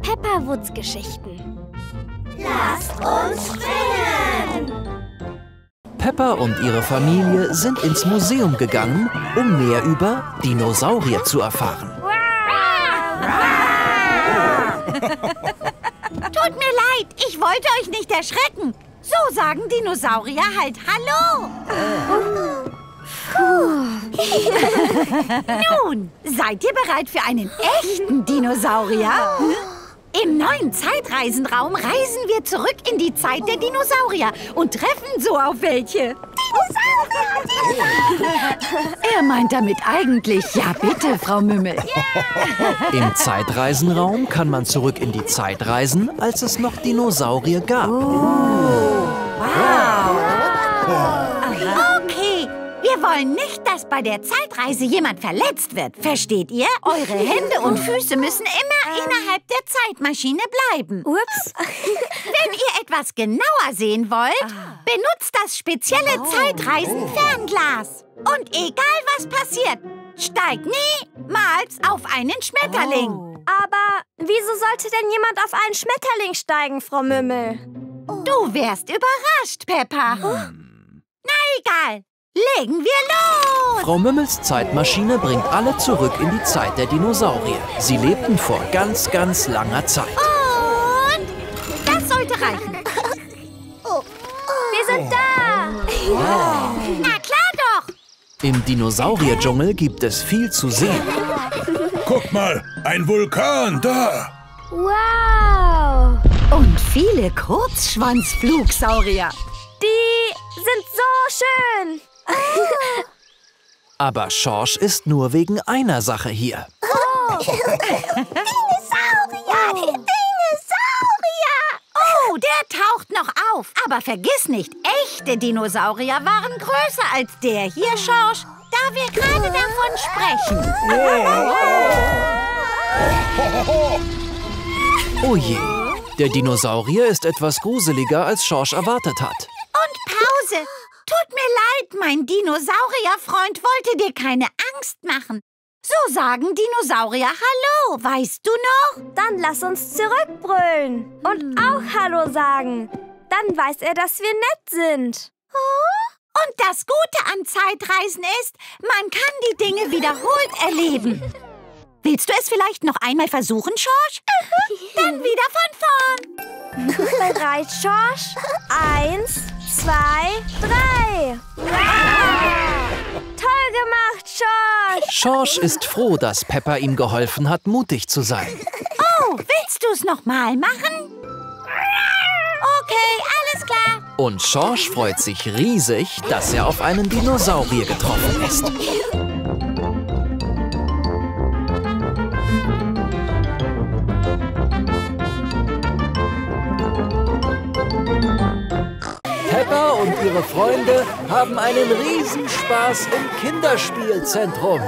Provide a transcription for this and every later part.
Pepperwoods-Geschichten. Lasst uns spinnen! Peppa und ihre Familie sind ins Museum gegangen, um mehr über Dinosaurier zu erfahren. Tut mir leid, ich wollte euch nicht erschrecken. So sagen Dinosaurier halt Hallo. Nun, seid ihr bereit für einen echten Dinosaurier? Im neuen Zeitreisenraum reisen wir zurück in die Zeit der Dinosaurier und treffen so auf welche. Dinosaurier! Er meint damit eigentlich, ja bitte, Frau Mümmel. Im Zeitreisenraum kann man zurück in die Zeit reisen, als es noch Dinosaurier gab. Okay, wir wollen nicht, dass bei der Zeitreise jemand verletzt wird. Versteht ihr? Eure Hände und Füße müssen immer innerhalb der Zeitmaschine bleiben. Ups. Wenn ihr etwas genauer sehen wollt, benutzt das spezielle Zeitreisen-Fernglas. Und egal was passiert, steigt niemals auf einen Schmetterling. Aber wieso sollte denn jemand auf einen Schmetterling steigen, Frau Mümmel? Du wärst überrascht, Peppa. Na egal, legen wir los. Frau Mümmels Zeitmaschine bringt alle zurück in die Zeit der Dinosaurier. Sie lebten vor ganz, ganz langer Zeit. Und das sollte reichen. Wir sind da! Na klar doch. Im Dinosaurierdschungel gibt es viel zu sehen. Guck mal, ein Vulkan da! Wow! Und viele Kurzschwanzflugsaurier. Die sind so schön! Aber Schorsch ist nur wegen einer Sache hier. Dinosaurier! Oh, der taucht noch auf. Aber vergiss nicht, echte Dinosaurier waren größer als der hier, Schorsch, da wir gerade davon sprechen. Oh je, der Dinosaurier ist etwas gruseliger, als Schorsch erwartet hat. Und Pause. Tut mir leid, mein Dinosaurierfreund wollte dir keine Angst machen. So sagen Dinosaurier Hallo, weißt du noch? Dann lass uns zurückbrüllen und auch Hallo sagen. Dann weiß er, dass wir nett sind. Und das Gute an Zeitreisen ist, man kann die Dinge wiederholt erleben. Willst du es vielleicht noch einmal versuchen, Schorsch? Dann wieder von vorn. Bereit, Schorsch? 1, 2, 3. Toll gemacht, Schorsch! Schorsch ist froh, dass Peppa ihm geholfen hat, mutig zu sein. Oh, willst du es noch mal machen? Okay, alles klar. Und Schorsch freut sich riesig, dass er auf einen Dinosaurier getroffen ist. Peppa und ihre Freunde haben einen Riesenspaß im Kinderspielzentrum.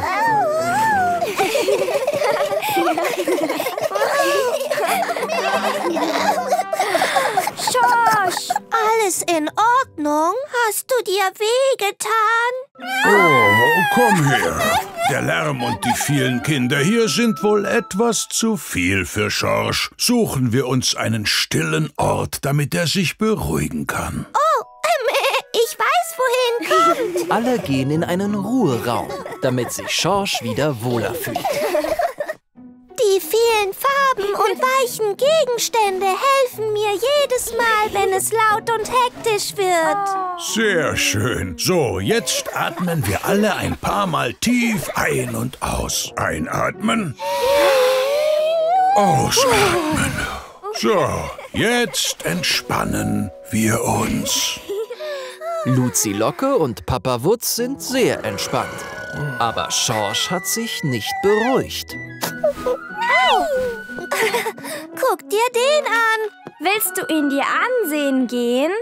Schorsch! Alles in Ordnung? Hast du dir wehgetan? Oh, komm her. Der Lärm und die vielen Kinder hier sind wohl etwas zu viel für Schorsch. Suchen wir uns einen stillen Ort, damit er sich beruhigen kann. Ich weiß, wohin kommt. Alle gehen in einen Ruheraum, damit sich Schorsch wieder wohler fühlt. Die vielen Farben und weichen Gegenstände helfen mir jedes Mal, wenn es laut und hektisch wird. Sehr schön. So, jetzt atmen wir alle ein paar Mal tief ein und aus. Einatmen. Ausatmen. So, jetzt entspannen wir uns. Luzi Locke und Papa Wutz sind sehr entspannt. Aber Schorsch hat sich nicht beruhigt. Guck dir den an. Willst du ihn dir ansehen gehen?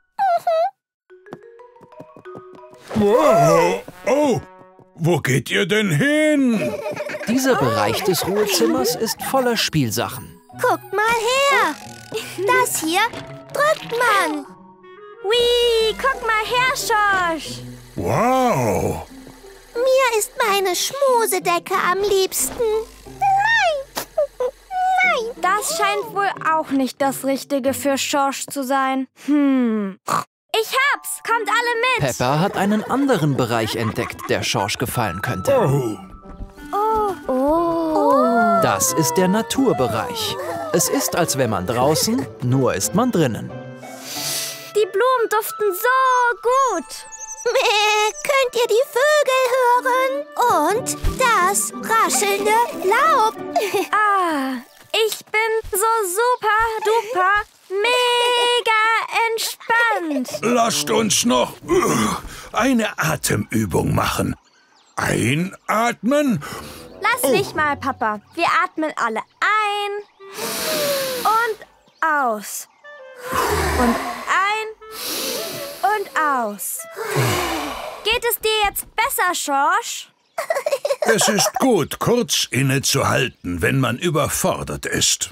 Wow. Oh, wo geht ihr denn hin? Dieser Bereich des Ruhezimmers ist voller Spielsachen. Guckt mal her. Das hier drückt man. Hui, guck mal her, Schorsch. Wow. Mir ist meine Schmusedecke am liebsten. Nein, nein. Das scheint wohl auch nicht das Richtige für Schorsch zu sein. Ich hab's! Kommt alle mit! Peppa hat einen anderen Bereich entdeckt, der Schorsch gefallen könnte. Das ist der Naturbereich. Es ist, als wäre man draußen, nur ist man drinnen. Die Blumen duften so gut. Könnt ihr die Vögel hören? Und das raschelnde Laub. Ich bin so super duper mega entspannt. Lasst uns noch eine Atemübung machen. Einatmen. Lass mich mal, Papa. Wir atmen alle ein und aus. Und ein und aus. Geht es dir jetzt besser, Schorsch? Es ist gut, kurz innezuhalten, wenn man überfordert ist.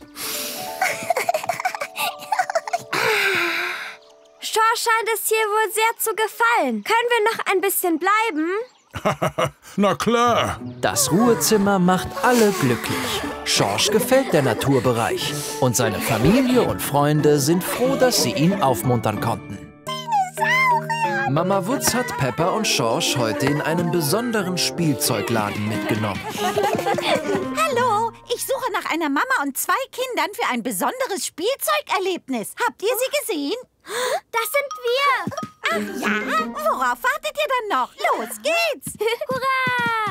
Schorsch scheint es hier wohl sehr zu gefallen. Können wir noch ein bisschen bleiben? Na klar. Das Ruhezimmer macht alle glücklich. Schorsch gefällt der Naturbereich. Und seine Familie und Freunde sind froh, dass sie ihn aufmuntern konnten. Mama Wutz hat Peppa und Schorsch heute in einen besonderen Spielzeugladen mitgenommen. Hallo, ich suche nach einer Mama und 2 Kindern für ein besonderes Spielzeugerlebnis. Habt ihr sie gesehen? Das sind wir. Ach ja? Worauf wartet ihr dann noch? Los geht's! Hurra!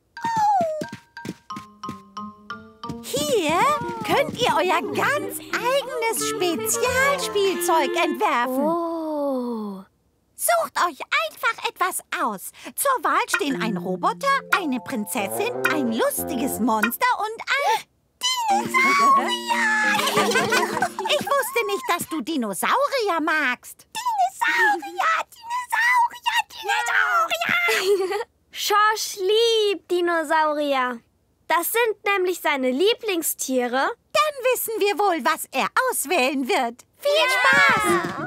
Hier könnt ihr euer ganz eigenes Spezialspielzeug entwerfen. Sucht euch einfach etwas aus. Zur Wahl stehen ein Roboter, eine Prinzessin, ein lustiges Monster und ein Dinosaurier. Ich wusste nicht, dass du Dinosaurier magst. Dinosaurier. Schorsch liebt Dinosaurier. Das sind nämlich seine Lieblingstiere. Dann wissen wir wohl, was er auswählen wird. Viel Spaß!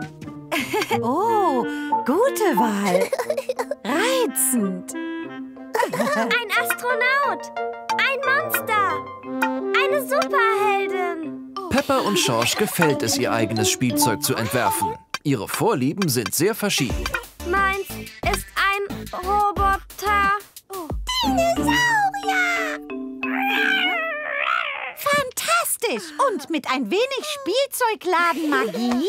Oh, gute Wahl. Reizend. Ein Astronaut. Ein Monster. Eine Superheldin. Peppa und Schorsch gefällt es, ihr eigenes Spielzeug zu entwerfen. Ihre Vorlieben sind sehr verschieden. Meins ist ein Roboter. Dinosaurier. Fantastisch! Und mit ein wenig Spielzeugladenmagie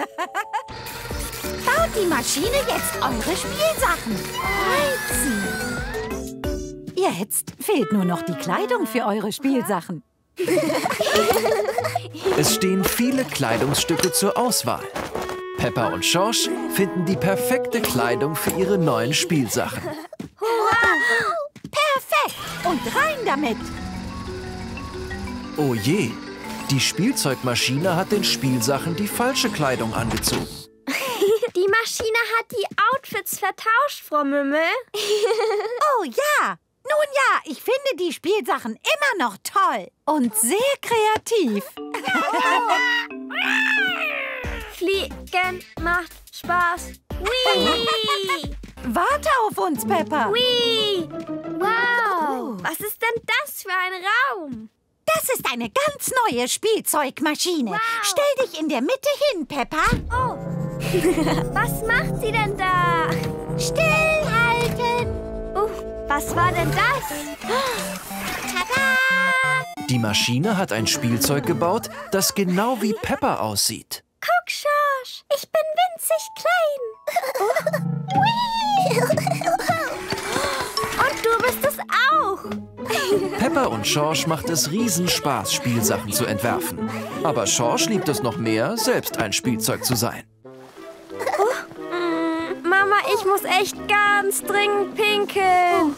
baut die Maschine jetzt eure Spielsachen. Reizend! Jetzt fehlt nur noch die Kleidung für eure Spielsachen. Es stehen viele Kleidungsstücke zur Auswahl. Peppa und Schorsch finden die perfekte Kleidung für ihre neuen Spielsachen. Perfekt! Und rein damit! Oh je, die Spielzeugmaschine hat den Spielsachen die falsche Kleidung angezogen. Die Maschine hat die Outfits vertauscht, Frau Mümmel. Oh ja! Nun ja, ich finde die Spielsachen immer noch toll und sehr kreativ. Fliegen macht Spaß. Whee! Warte auf uns, Peppa. Whee! Wow! Was ist denn das für ein Raum? Das ist eine ganz neue Spielzeugmaschine. Wow. Stell dich in der Mitte hin, Peppa. Oh! Was macht sie denn da? Stillhalten. Was war denn das? Tada! Die Maschine hat ein Spielzeug gebaut, das genau wie Peppa aussieht. Guck, Schorsch, ich bin winzig klein. Und du bist es auch. Peppa und Schorsch macht es riesen Spaß, Spielsachen zu entwerfen. Aber Schorsch liebt es noch mehr, selbst ein Spielzeug zu sein. Mama, ich muss echt ganz dringend pinkeln.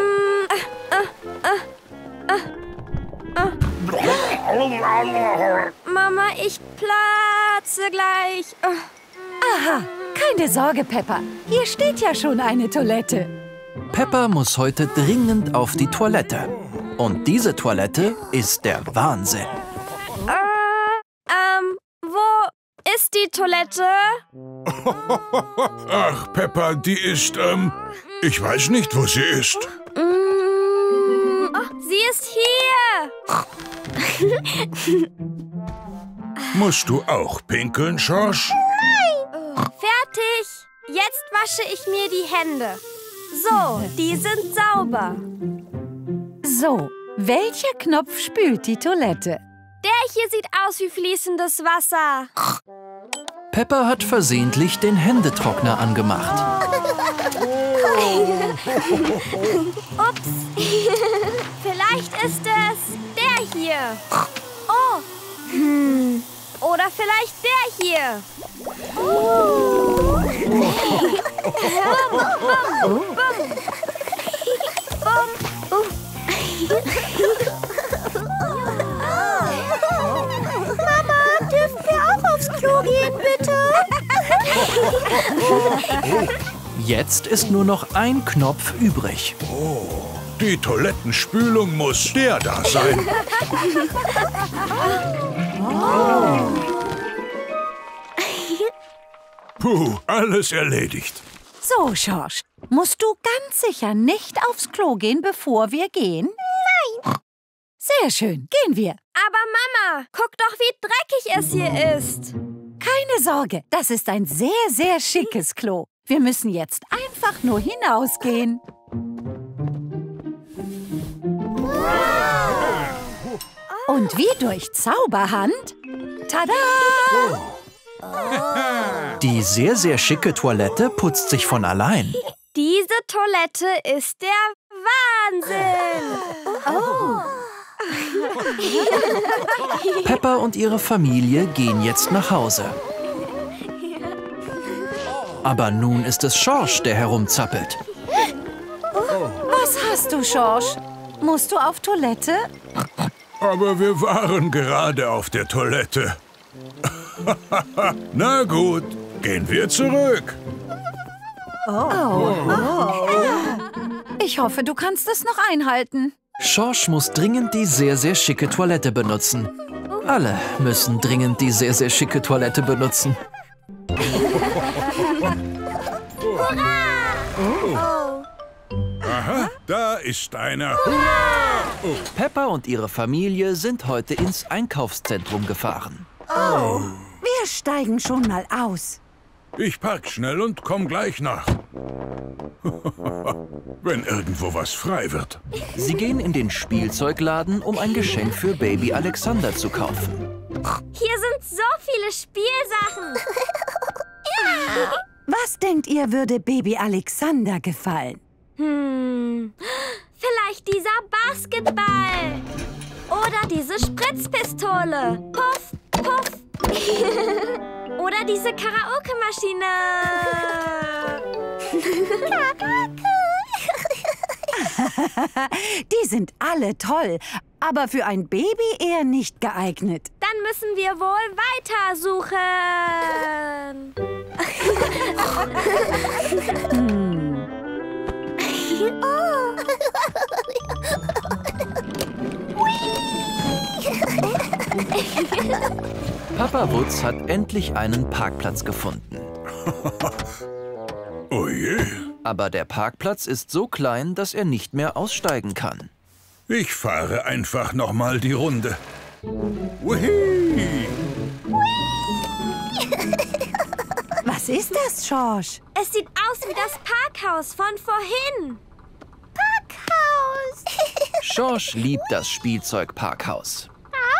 Mama, ich platze gleich. Aha, keine Sorge, Peppa. Hier steht ja schon eine Toilette. Peppa muss heute dringend auf die Toilette. Und diese Toilette ist der Wahnsinn. Wo ist die Toilette? Ach, Peppa, die ist, ich weiß nicht, wo sie ist. Sie ist hier. Musst du auch pinkeln, Schorsch? Fertig. Jetzt wasche ich mir die Hände. So, die sind sauber. So, welcher Knopf spült die Toilette? Der hier sieht aus wie fließendes Wasser. Peppa hat versehentlich den Händetrockner angemacht. Ups. Vielleicht ist es der hier. Oh. Oder vielleicht der hier. Mama, dürfen wir auch aufs Klo gehen, bitte? Jetzt ist nur noch ein Knopf übrig. Die Toilettenspülung muss der da sein. Puh, alles erledigt. So, Schorsch, musst du ganz sicher nicht aufs Klo gehen, bevor wir gehen? Nein. Sehr schön, gehen wir. Aber Mama, guck doch, wie dreckig es hier ist. Keine Sorge, das ist ein sehr, sehr schickes Klo. Wir müssen jetzt einfach nur hinausgehen. Und wie durch Zauberhand... Tada! Die sehr, sehr schicke Toilette putzt sich von allein. Diese Toilette ist der Wahnsinn. Peppa und ihre Familie gehen jetzt nach Hause. Aber nun ist es Schorsch, der herumzappelt. Was hast du, Schorsch? Musst du auf Toilette? Aber wir waren gerade auf der Toilette. Na gut, gehen wir zurück. Ich hoffe, du kannst es noch einhalten. Schorsch muss dringend die sehr, sehr schicke Toilette benutzen. Alle müssen dringend die sehr, sehr schicke Toilette benutzen. Aha, da ist einer. Peppa und ihre Familie sind heute ins Einkaufszentrum gefahren. Wir steigen schon mal aus. Ich park schnell und komm gleich nach. Wenn irgendwo was frei wird. Sie gehen in den Spielzeugladen, um ein Geschenk für Baby Alexander zu kaufen. Hier sind so viele Spielsachen. Was denkt ihr, würde Baby Alexander gefallen? Vielleicht dieser Basketball. Oder diese Spritzpistole. Puff, puff. Oder diese Karaoke-Maschine. Die sind alle toll, aber für ein Baby eher nicht geeignet. Dann müssen wir wohl weitersuchen. Papa Wutz hat endlich einen Parkplatz gefunden. Oh je. Aber der Parkplatz ist so klein, dass er nicht mehr aussteigen kann. Ich fahre einfach noch mal die Runde. Wuhi! Was ist das, Schorsch? Es sieht aus wie das Parkhaus von vorhin. Parkhaus. Schorsch liebt das Spielzeugparkhaus.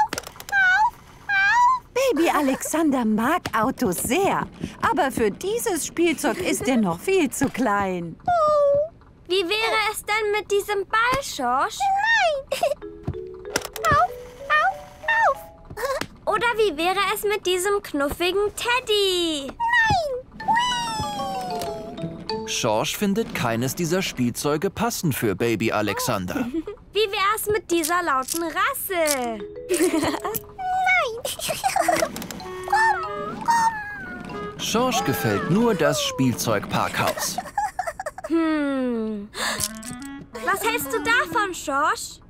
Baby Alexander mag Autos sehr, aber für dieses Spielzeug ist er noch viel zu klein. Wie wäre es denn mit diesem Ball, Schorsch? Nein. Auf. Oder wie wäre es mit diesem knuffigen Teddy? Schorsch findet keines dieser Spielzeuge passend für Baby Alexander. Wie wär's mit dieser lauten Rasse? Schorsch gefällt nur das Spielzeugparkhaus. Was hältst du davon, Schorsch?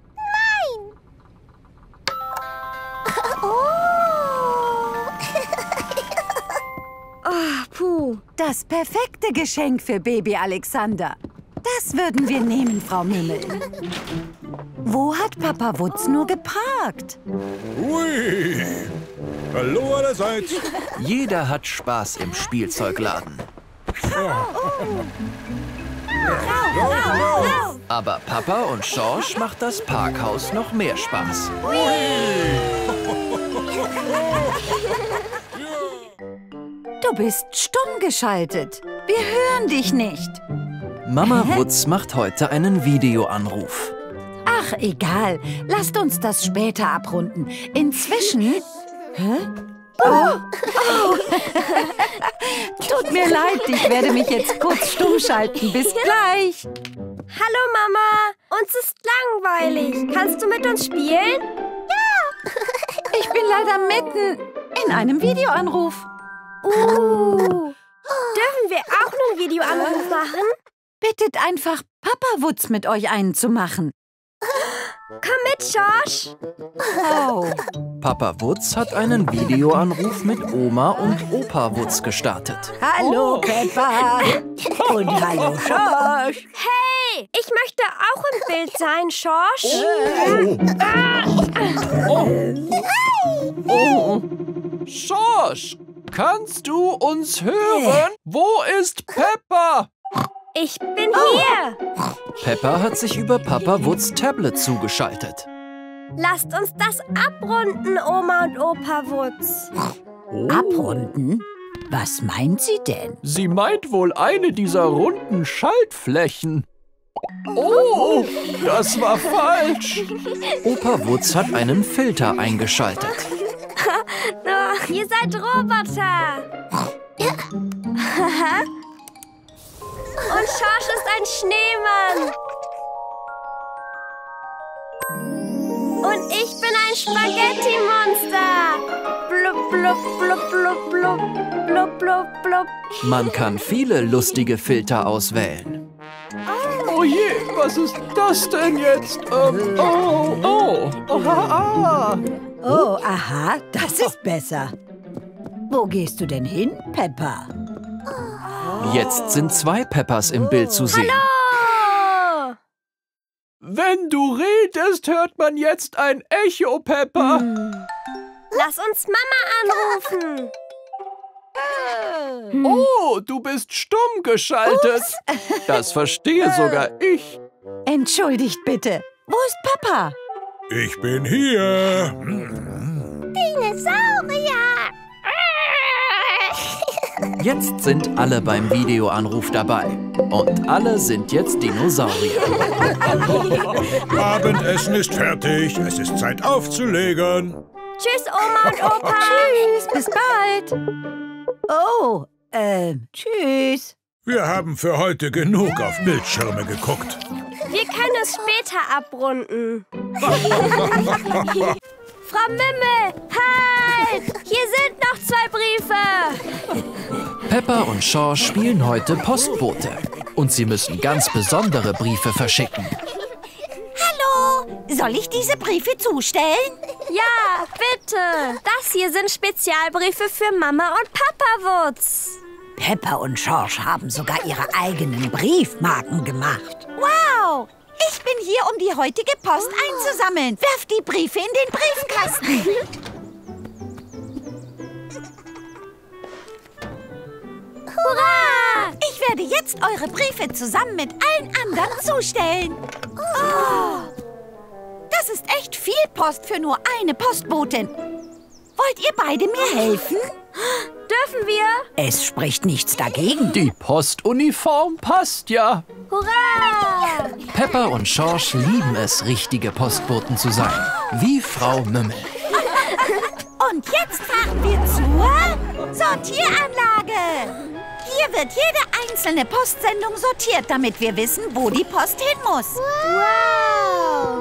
Puh. Das perfekte Geschenk für Baby Alexander. Das würden wir nehmen, Frau Mümmel. Wo hat Papa Wutz nur geparkt? Hui! Hallo allerseits! Jeder hat Spaß im Spielzeugladen. Aber Papa und Schorsch macht das Parkhaus noch mehr Spaß. Du bist stumm geschaltet. Wir hören dich nicht. Mama Wutz macht heute einen Videoanruf. Ach, egal. Lasst uns das später abrunden. Inzwischen... Hä? Oh. Tut mir leid, ich werde mich jetzt kurz stumm schalten. Bis gleich. Hallo Mama, uns ist langweilig. Kannst du mit uns spielen? Ich bin leider mitten in einem Videoanruf. Dürfen wir auch einen Videoanruf machen? Bittet einfach Papa Wutz mit euch einen zu machen. Komm mit, Schorsch. Oh. Papa Wutz hat einen Videoanruf mit Oma und Opa Wutz gestartet. Hallo, Peppa. Und hallo, Schorsch. Hey, ich möchte auch im Bild sein, Schorsch. Schorsch, kannst du uns hören? Wo ist Peppa? Ich bin hier. Peppa hat sich über Papa Wutz Tablet zugeschaltet. Lasst uns das abrunden, Oma und Opa Wutz. Abrunden? Was meint sie denn? Sie meint wohl eine dieser runden Schaltflächen. Oh, das war falsch. Opa Wutz hat einen Filter eingeschaltet. Doch, ihr seid Roboter. Und Schorsch ist ein Schneemann. Und ich bin ein Spaghetti-Monster. Blub, blub, blub, blub, blub, blub, blub, blub. Man kann viele lustige Filter auswählen. Oh je, was ist das denn jetzt? Oh, aha, das ist besser. Wo gehst du denn hin, Peppa? Jetzt sind 2 Peppas im Bild zu sehen. Oh. Wenn du redest, hört man jetzt ein Echo, Peppa. Lass uns Mama anrufen. Oh, du bist stumm geschaltet. Das verstehe sogar ich. Entschuldigt bitte. Wo ist Papa? Ich bin hier. Dinosaurier. Jetzt sind alle beim Videoanruf dabei. Und alle sind jetzt Dinosaurier. Abendessen ist fertig. Es ist Zeit aufzulegen. Tschüss, Oma und Opa. Tschüss, bis bald. Oh, tschüss. Wir haben für heute genug auf Bildschirme geguckt. Wir können es später abrunden. Frau Mimmel, halt! Hier sind noch 2 Briefe. Peppa und Schorsch spielen heute Postbote. Und sie müssen ganz besondere Briefe verschicken. Hallo, soll ich diese Briefe zustellen? Ja, bitte. Das hier sind Spezialbriefe für Mama und Papa Wutz. Peppa und Schorsch haben sogar ihre eigenen Briefmarken gemacht. Wow! Ich bin hier, um die heutige Post einzusammeln. Werft die Briefe in den Briefkasten. Hurra! Ich werde jetzt eure Briefe zusammen mit allen anderen zustellen. Oh, das ist echt viel Post für nur eine Postbotin. Wollt ihr beide mir helfen? Dürfen wir? Es spricht nichts dagegen. Die Postuniform passt ja. Hurra! Peppa und Schorsch lieben es, richtige Postboten zu sein. Wie Frau Mimmel. Und jetzt fahren wir zur Sortieranlage. Hier wird jede einzelne Postsendung sortiert, damit wir wissen, wo die Post hin muss. Wow!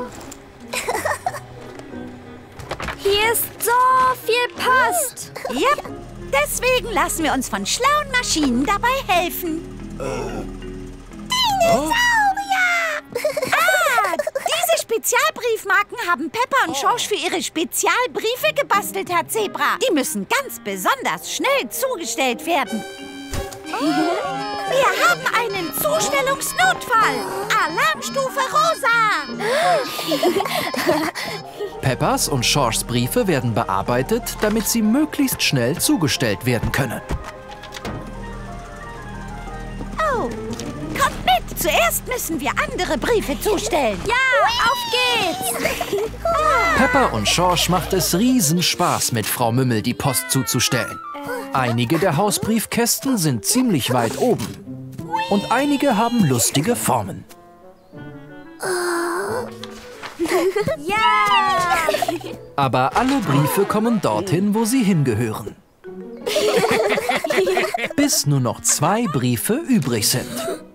Hier ist so viel Post. Ja, deswegen lassen wir uns von schlauen Maschinen dabei helfen. Dinosaurier! Diese Spezialbriefmarken haben Peppa und Schorsch für ihre Spezialbriefe gebastelt, Herr Zebra. Die müssen ganz besonders schnell zugestellt werden. Wir haben einen Zustellungsnotfall. Alarmstufe Rosa. Peppas und Georges Briefe werden bearbeitet, damit sie möglichst schnell zugestellt werden können. Oh, kommt mit. Zuerst müssen wir andere Briefe zustellen. Ja, auf geht's. Peppa und Georges macht es Riesenspaß, mit Frau Mümmel die Post zuzustellen. Einige der Hausbriefkästen sind ziemlich weit oben. Und einige haben lustige Formen. Ja! Aber alle Briefe kommen dorthin, wo sie hingehören. Bis nur noch 2 Briefe übrig sind.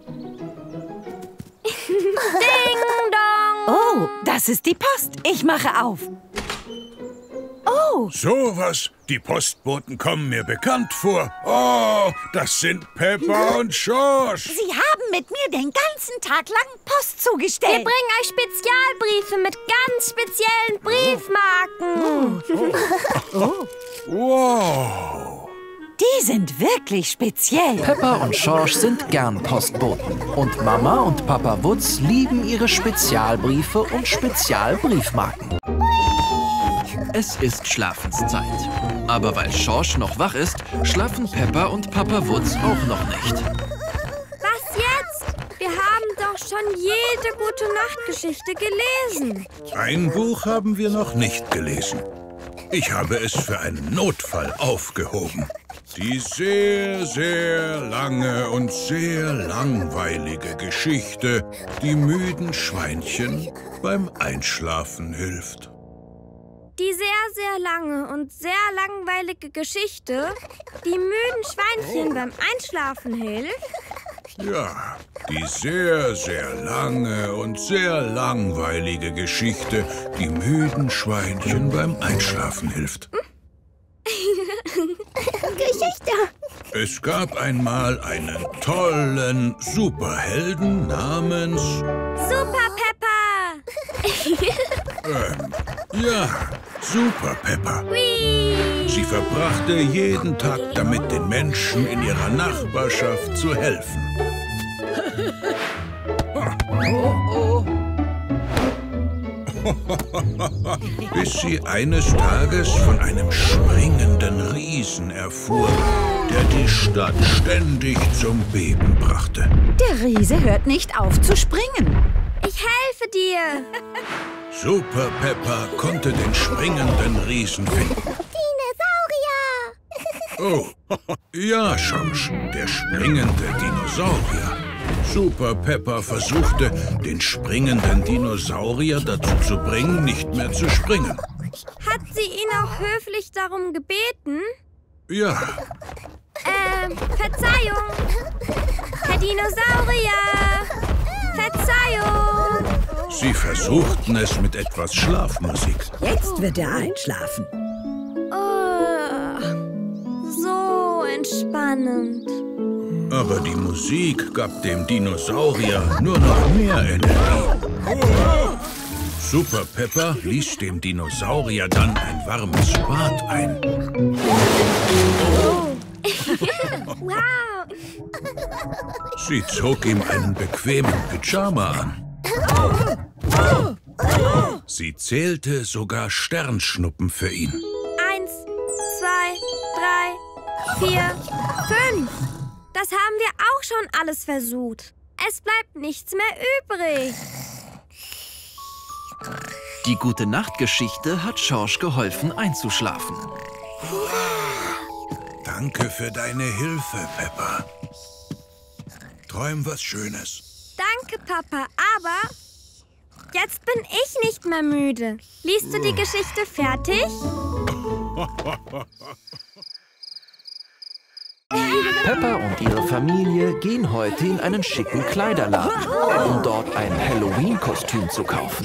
Ding dong! Oh, das ist die Post. Ich mache auf. Oh, Sowas. Die Postboten kommen mir bekannt vor. Oh, das sind Peppa und George. Sie haben mit mir den ganzen Tag lang Post Wir zugestellt. bringen euch Spezialbriefe mit ganz speziellen Briefmarken. Wow. Die sind wirklich speziell. Peppa und George sind gern Postboten. Und Mama und Papa Wutz lieben ihre Spezialbriefe und Spezialbriefmarken. Es ist Schlafenszeit. Aber weil George noch wach ist, schlafen Peppa und Papa Wutz auch noch nicht. Was jetzt? Wir haben doch schon jede Gute-Nacht-Geschichte gelesen. Ein Buch haben wir noch nicht gelesen. Ich habe es für einen Notfall aufgehoben. Die sehr, sehr lange und sehr langweilige Geschichte, die müden Schweinchen beim Einschlafen hilft. Die sehr, sehr lange und sehr langweilige Geschichte, die müden Schweinchen beim Einschlafen hilft. Ja, die sehr, sehr lange und sehr langweilige Geschichte, die müden Schweinchen beim Einschlafen hilft. Geschichte. Es gab einmal einen tollen Superhelden namens... Super Peppa! Ja, Super Peppa. Whee! Sie verbrachte jeden Tag damit, den Menschen in ihrer Nachbarschaft zu helfen. Bis sie eines Tages von einem springenden Riesen erfuhr, der die Stadt ständig zum Beben brachte. Der Riese hört nicht auf zu springen. Ich helfe dir! Super Peppa konnte den springenden Riesen finden. Dinosaurier. Oh, ja, George, der springende Dinosaurier. Super Peppa versuchte, den springenden Dinosaurier dazu zu bringen, nicht mehr zu springen. Hat sie ihn auch höflich darum gebeten? Ja, Verzeihung! Herr Dinosaurier! Verzeihung! sie versuchten es mit etwas Schlafmusik. Jetzt wird er einschlafen. Oh, so entspannend. Aber die Musik gab dem Dinosaurier nur noch mehr Energie. Super Peppa ließ dem Dinosaurier dann ein warmes Bad ein. Wow! Sie zog ihm einen bequemen Pyjama an. Sie zählte sogar Sternschnuppen für ihn. 1, 2, 3, 4, 5. Das haben wir auch schon alles versucht. Es bleibt nichts mehr übrig. Die Gute-Nacht-Geschichte hat George geholfen, einzuschlafen. Danke für deine Hilfe, Peppa. Träum was Schönes. Danke, Papa, aber jetzt bin ich nicht mehr müde. Liest du die Geschichte fertig? Peppa und ihre Familie gehen heute in einen schicken Kleiderladen, um dort ein Halloween-Kostüm zu kaufen.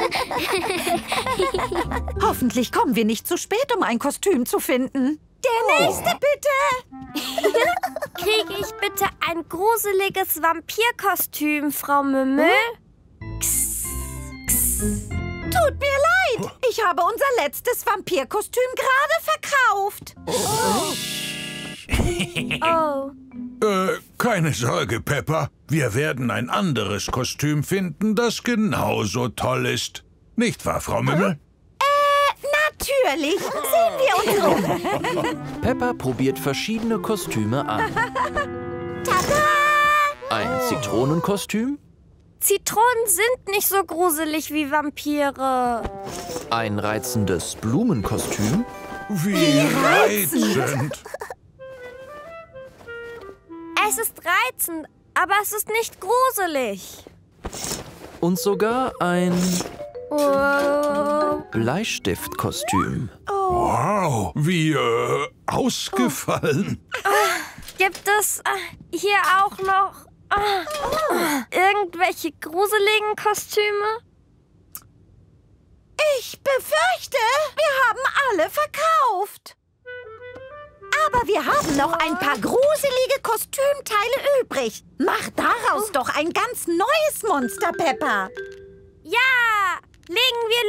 Hoffentlich kommen wir nicht zu spät, um ein Kostüm zu finden. Der nächste, bitte! Kriege ich bitte ein gruseliges Vampirkostüm, Frau Mümmel? Tut mir leid. Ich habe unser letztes Vampirkostüm gerade verkauft. Oh, Kein Keine Sorge, Peppa. Wir werden ein anderes Kostüm finden, das genauso toll ist. Nicht wahr, Frau Mümmel? Natürlich. Sehen wir uns um. Peppa probiert verschiedene Kostüme an. Tada! Ein Zitronenkostüm, Zitronen sind nicht so gruselig wie Vampire. ein reizendes Blumenkostüm, Wie reizend. Es ist reizend, aber es ist nicht gruselig. und sogar ein Oh. Bleistiftkostüm. Wow, wie ausgefallen. Gibt es hier auch noch irgendwelche gruseligen Kostüme? Ich befürchte, wir haben alle verkauft. Aber wir haben noch ein paar gruselige Kostümteile übrig. Mach daraus doch ein ganz neues Monster, Peppa. Ja, legen wir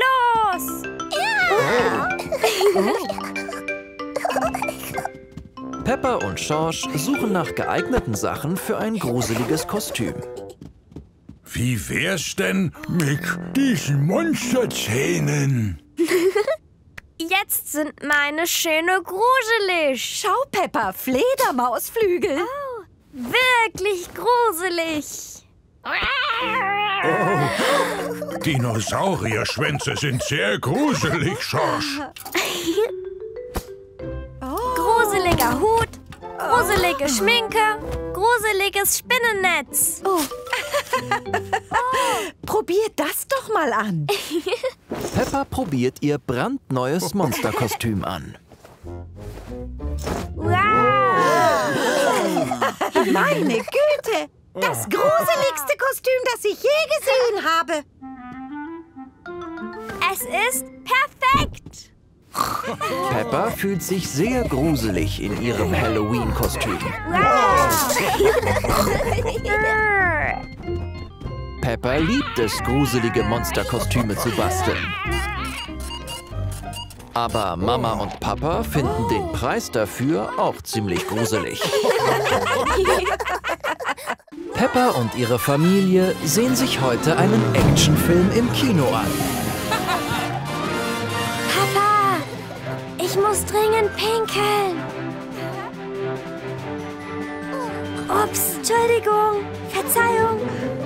los. Peppa und Schorsch suchen nach geeigneten Sachen für ein gruseliges Kostüm. Wie wär's denn mit diesen Monsterzähnen? Jetzt sind meine Schöne gruselig. Schau, Peppa, Fledermausflügel. Wirklich gruselig. Dinosaurierschwänze sind sehr gruselig, Schorsch. Gruseliger Hut, gruselige Schminke, gruseliges Spinnennetz. Probiert das doch mal an. Peppa probiert ihr brandneues Monsterkostüm an. Wow. Meine Güte, das gruseligste Kostüm, das ich je gesehen habe. Es ist perfekt. Peppa fühlt sich sehr gruselig in ihrem Halloween-Kostüm. Peppa liebt es, gruselige Monsterkostüme zu basteln. Aber Mama und Papa finden den Preis dafür auch ziemlich gruselig. Peppa und ihre Familie sehen sich heute einen Actionfilm im Kino an. Papa, ich muss dringend pinkeln. Ups, Entschuldigung, Verzeihung.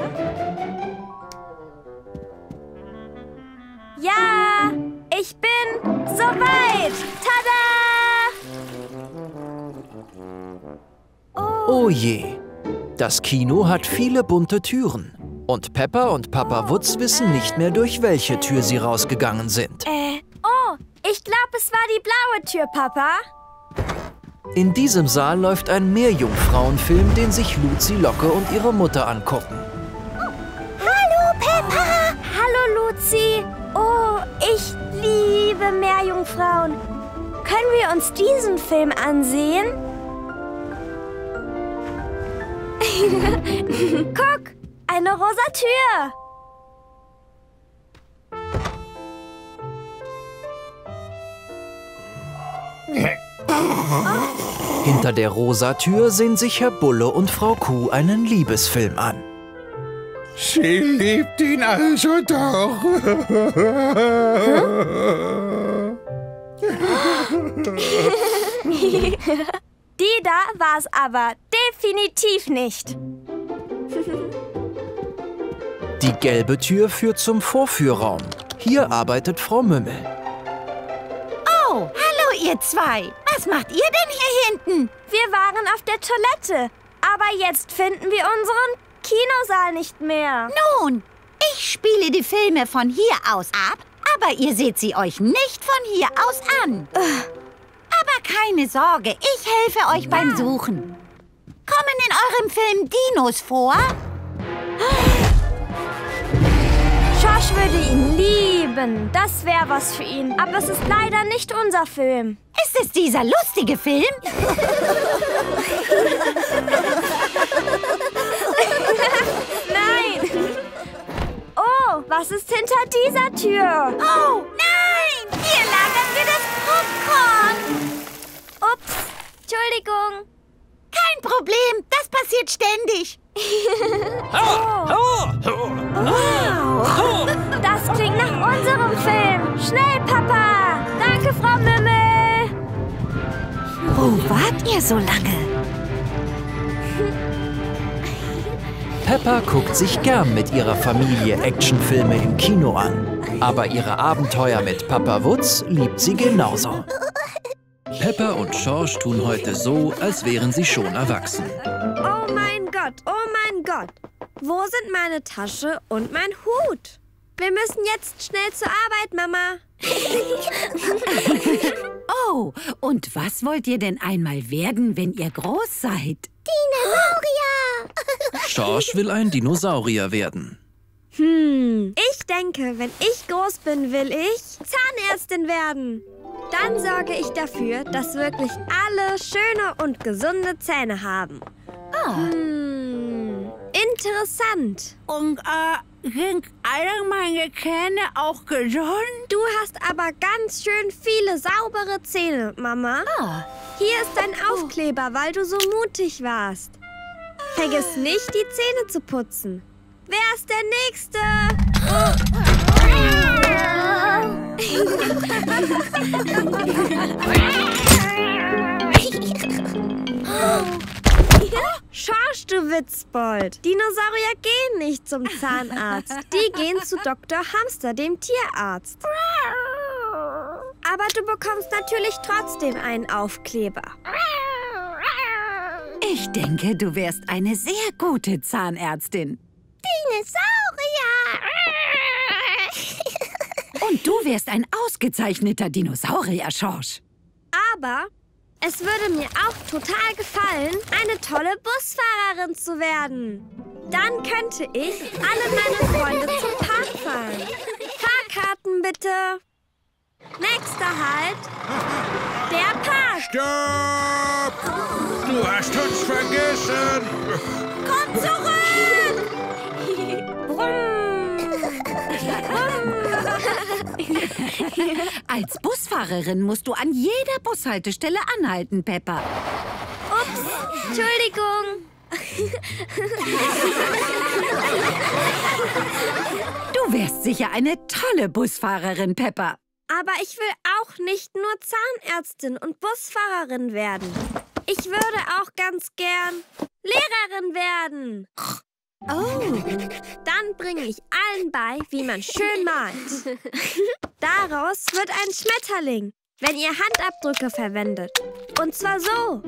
Ja, ich bin soweit. Tada! Oh je, das Kino hat viele bunte Türen. Und Peppa und Papa Wutz wissen nicht mehr, durch welche Tür sie rausgegangen sind. Oh, ich glaube, es war die blaue Tür, Papa. In diesem Saal läuft ein Meerjungfrauenfilm, den sich Luzi, Locke und ihre Mutter angucken. Hallo, Peppa. Hallo, Luzi. Oh, ich liebe Meerjungfrauen. Können wir uns diesen Film ansehen? Guck, eine rosa Tür. Hinter der rosa Tür sehen sich Herr Bulle und Frau Kuh einen Liebesfilm an. Sie liebt ihn also doch. Die da war es aber definitiv nicht. Die gelbe Tür führt zum Vorführraum. Hier arbeitet Frau Mümmel. Oh, hallo ihr zwei. Was macht ihr denn hier hinten? Wir waren auf der Toilette, aber jetzt finden wir unseren Kinosaal nicht mehr. Nun, ich spiele die Filme von hier aus ab, aber ihr seht sie euch nicht von hier aus an. Aber keine Sorge, ich helfe euch beim Suchen. Kommen in eurem Film Dinos vor? Schorsch würde ihn lieben. Das wäre was für ihn. Aber es ist leider nicht unser Film. Ist es dieser lustige Film? Nein! Oh, was ist hinter dieser Tür? Oh, nein! Hier lagern wir das Popcorn. Ups, Entschuldigung. Kein Problem, das passiert passiert ständig. Wow! Das klingt nach unserem Film. Schnell, Papa! Danke, Frau Mümmel! Wo wart ihr so lange? Peppa guckt sich gern mit ihrer Familie Actionfilme im Kino an. Aber ihre Abenteuer mit Papa Wutz liebt sie genauso. Peppa und George tun heute so, als wären sie schon erwachsen. Oh mein Gott, oh mein Gott. Wo sind meine Tasche und mein Hut? Wir müssen jetzt schnell zur Arbeit, Mama. Oh, und was wollt ihr denn einmal werden, wenn ihr groß seid? Dinosaurier! George will ein Dinosaurier werden. Ich denke, wenn ich groß bin, will ich Zahnärztin werden. Dann sorge ich dafür, dass wirklich alle schöne und gesunde Zähne haben. Interessant. Und sind alle meine Zähne auch gesund? Du hast aber ganz schön viele saubere Zähne, Mama. Hier ist dein Aufkleber, weil du so mutig warst. Vergiss nicht, die Zähne zu putzen. Wer ist der Nächste? Schorsch, du Witzbold. Dinosaurier gehen nicht zum Zahnarzt. Die gehen zu Dr. Hamster, dem Tierarzt. Aber du bekommst natürlich trotzdem einen Aufkleber. Ich denke, du wärst eine sehr gute Zahnärztin. Dinosaurier! Und du wärst ein ausgezeichneter Dinosaurier, George. Aber es würde mir auch total gefallen, eine tolle Busfahrerin zu werden. Dann könnte ich alle meine Freunde zum Park fahren. Fahrkarten bitte. Nächster Halt. Der Park. Stopp! Du hast uns vergessen! Komm zurück! Als Busfahrerin musst du an jeder Bushaltestelle anhalten, Peppa. Ups, Entschuldigung. Du wärst sicher eine tolle Busfahrerin, Peppa. Aber ich will auch nicht nur Zahnärztin und Busfahrerin werden. Ich würde auch ganz gern Lehrerin werden. Oh. Dann bringe ich allen bei, wie man schön malt. Daraus wird ein Schmetterling, wenn ihr Handabdrücke verwendet. Und zwar so.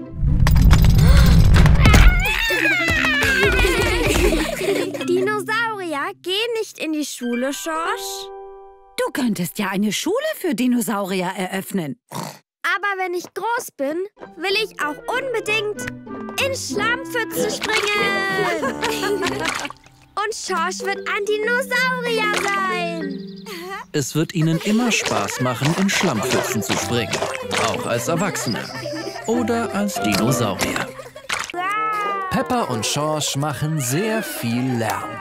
Dinosaurier gehen nicht in die Schule, George. Du könntest ja eine Schule für Dinosaurier eröffnen. Aber wenn ich groß bin, will ich auch unbedingt in Schlammpfützen springen. Und George wird ein Dinosaurier sein. Es wird ihnen immer Spaß machen, in Schlammpfützen zu springen. Auch als Erwachsene. Oder als Dinosaurier. Peppa und George machen sehr viel Lärm.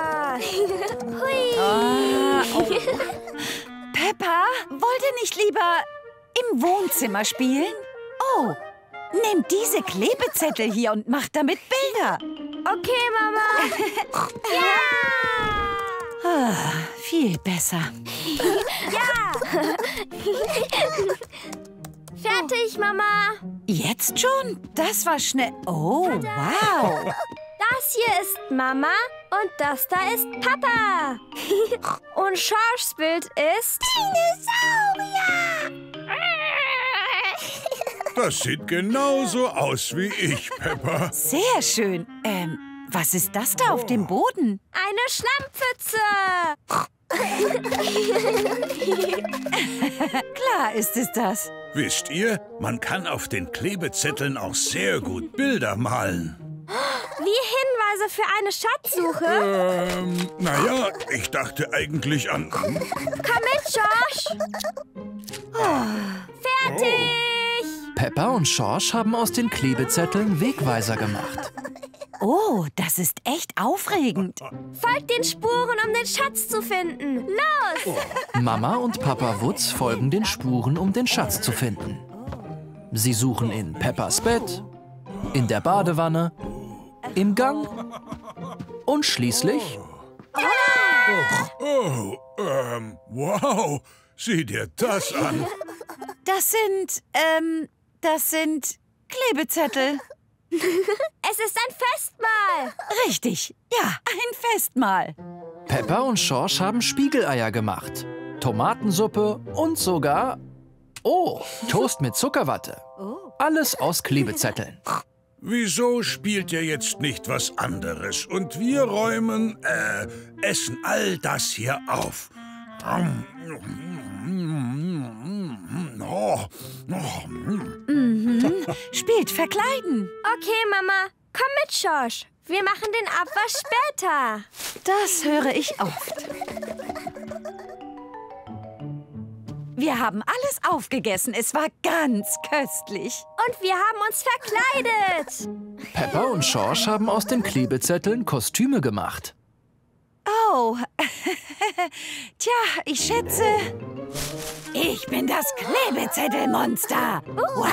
Peppa, wollt ihr nicht lieber im Wohnzimmer spielen? Oh, nehmt diese Klebezettel hier und macht damit Bilder. Okay, Mama. Ah, viel besser. Ja. Fertig, Mama. Jetzt schon? Das war schnell. Oh, wow. Das hier ist Mama und das da ist Papa. Und Georges Bild ist Dinosaurier! Das sieht genauso aus wie ich, Peppa. Sehr schön. Was ist das da auf dem Boden? eine Schlammpfütze. Klar ist es das. Wisst ihr, man kann auf den Klebezetteln auch sehr gut Bilder malen. Wie Hinweise für eine Schatzsuche? Naja, ich dachte eigentlich an... Komm mit, George. Fertig. Peppa und George haben aus den Klebezetteln Wegweiser gemacht. Oh, das ist echt aufregend. Folgt den Spuren, um den Schatz zu finden. Los! Mama und Papa Wutz folgen den Spuren, um den Schatz zu finden. Sie suchen in Peppas Bett, in der Badewanne, im Gang und schließlich... Wow, sieh dir das an. Das sind Klebezettel. Es ist ein Festmahl. Richtig, ja, ein Festmahl. Peppa und Schorsch haben Spiegeleier gemacht, Tomatensuppe und sogar... Oh, Toast mit Zuckerwatte. Alles aus Klebezetteln. Wieso spielt ihr jetzt nicht was anderes? Und wir essen all das hier auf. Spielt verkleiden. Okay, Mama, komm mit, Schorsch. Wir machen den Abwasch später. Das höre ich oft. Wir haben alles aufgegessen. Es war ganz köstlich. Und wir haben uns verkleidet. Peppa und Schorsch haben aus den Klebezetteln Kostüme gemacht. Oh, tja, ich schätze, ich bin das Klebezettelmonster.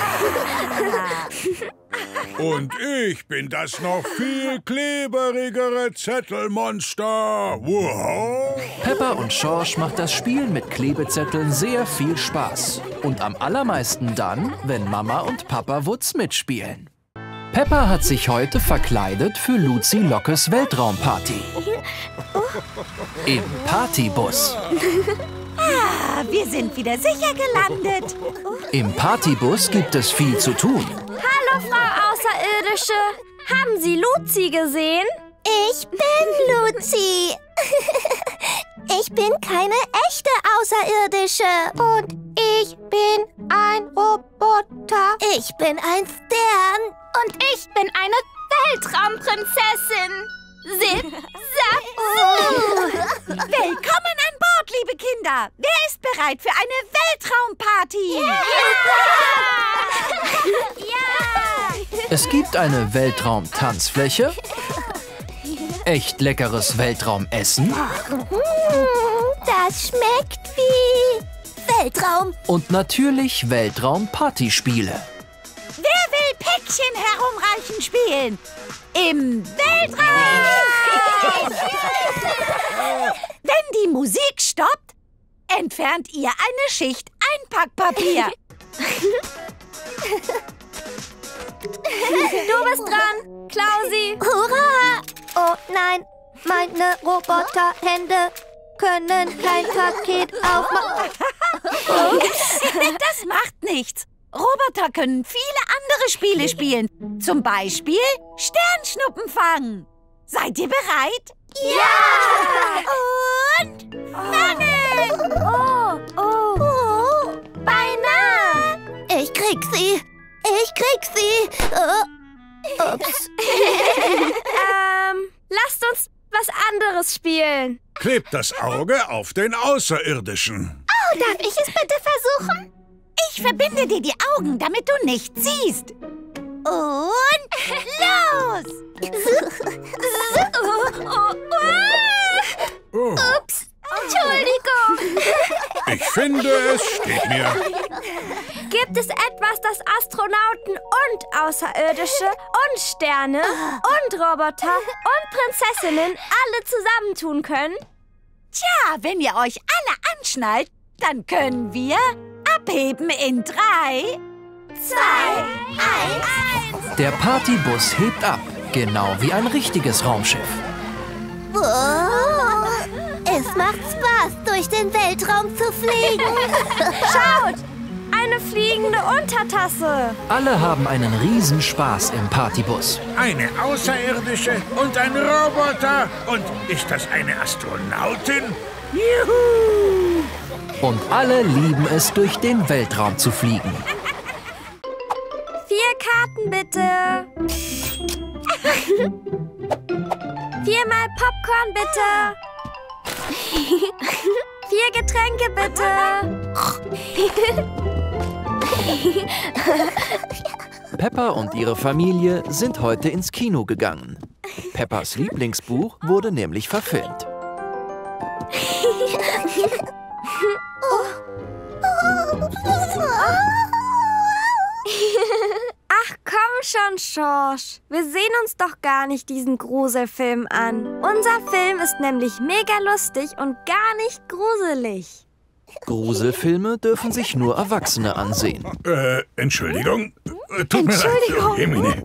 Und ich bin das noch viel kleberigere Zettelmonster. Wow. Peppa und Schorsch macht das Spielen mit Klebezetteln sehr viel Spaß. Und am allermeisten dann, wenn Mama und Papa Wutz mitspielen. Peppa hat sich heute verkleidet für Luzi Lockes Weltraumparty. Im Partybus. Ah, wir sind wieder sicher gelandet. Im Partybus gibt es viel zu tun. Hallo, Frau Außerirdische. Haben Sie Luzi gesehen? Ich bin Luzi. Ich bin keine echte Außerirdische. Und ich bin ein Roboter. Ich bin ein Stern. Und ich bin eine Weltraumprinzessin. Zip, zap, Willkommen an Bord, liebe Kinder. Wer ist bereit für eine Weltraumparty? Ja! Es gibt eine Weltraumtanzfläche, echt leckeres Weltraumessen Das schmeckt wie Weltraum. und natürlich Weltraumpartyspiele. Wer will Päckchen herumreichen spielen? Im Weltraum! Wenn die Musik stoppt, entfernt ihr eine Schicht Einpackpapier. Du bist dran, Klausi. Hurra! Oh nein, meine Roboterhände können kein Paket aufmachen. Das macht nichts. Roboter können viele andere Spiele spielen. Zum Beispiel Sternschnuppen fangen. Seid ihr bereit? Ja! Und fangen! Oh, beinahe. Ich krieg sie. Ups. Lasst uns was anderes spielen. Klebt das Auge auf den Außerirdischen. Oh, darf ich es bitte versuchen? Ich verbinde dir die Augen, damit du nichts siehst. Und los! Oh, Ups, Entschuldigung. ich finde, es steht mir. Gibt es etwas, das Astronauten und Außerirdische und Sterne und Roboter und Prinzessinnen alle zusammentun können? Tja, wenn ihr euch alle anschnallt, dann können wir abheben in 3, 2, 1. Der Partybus hebt ab, genau wie ein richtiges Raumschiff. Oh, es macht Spaß, durch den Weltraum zu fliegen. Schaut, eine fliegende Untertasse. Alle haben einen Riesenspaß im Partybus. Eine Außerirdische und ein Roboter. Und ist das eine Astronautin? Juhu! Und alle lieben es, durch den Weltraum zu fliegen. 4 Karten bitte. 4-mal Popcorn bitte. 4 Getränke bitte. Peppa und ihre Familie sind heute ins Kino gegangen. Peppas Lieblingsbuch wurde nämlich verfilmt. Ach komm schon, Schorsch. Wir sehen uns doch gar nicht diesen Gruselfilm an. Unser Film ist nämlich mega lustig und gar nicht gruselig. Gruselfilme dürfen sich nur Erwachsene ansehen. Entschuldigung. Tut mir leid. Jemine.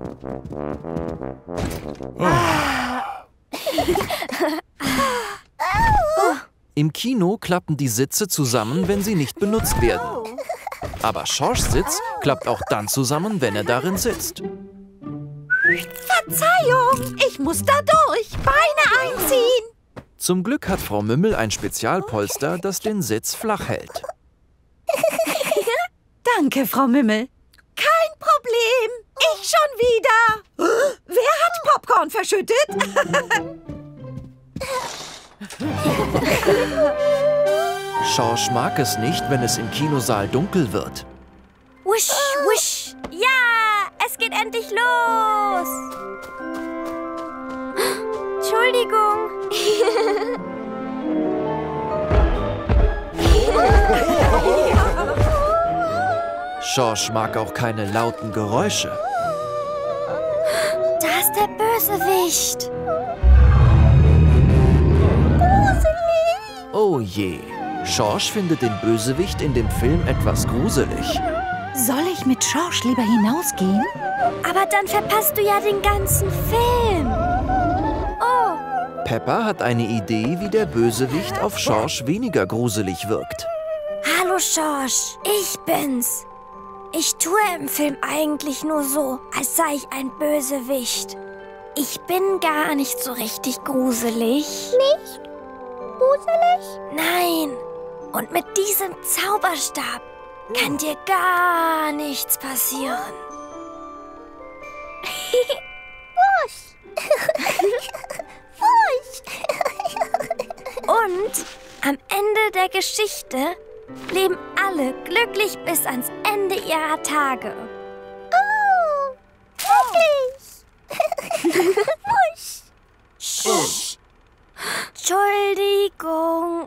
Im Kino klappen die Sitze zusammen, wenn sie nicht benutzt werden. Aber Schorschs Sitz klappt auch dann zusammen, wenn er darin sitzt. Verzeihung, ich muss da durch. Beine einziehen. Zum Glück hat Frau Mümmel ein Spezialpolster, das den Sitz flach hält. Danke, Frau Mümmel. Kein Problem. Ich schon wieder. Wer hat Popcorn verschüttet? Schorsch mag es nicht, wenn es im Kinosaal dunkel wird. Wusch, wusch. Ja, es geht endlich los. Entschuldigung. Schorsch mag auch keine lauten Geräusche. Da ist der Bösewicht. Oh je, Schorsch findet den Bösewicht in dem Film etwas gruselig. Soll ich mit Schorsch lieber hinausgehen? Aber dann verpasst du ja den ganzen Film. Oh, Peppa hat eine Idee, wie der Bösewicht auf Schorsch weniger gruselig wirkt. hallo Schorsch, ich bin's. Ich tue im Film eigentlich nur so, als sei ich ein Bösewicht. Ich bin gar nicht so richtig gruselig. Nicht gruselig? Nein. Und mit diesem Zauberstab kann dir gar nichts passieren. Wusch. Wusch. Und am Ende der Geschichte leben alle glücklich bis ans Ende ihrer Tage. Oh, wirklich? Wusch. Sch. Entschuldigung.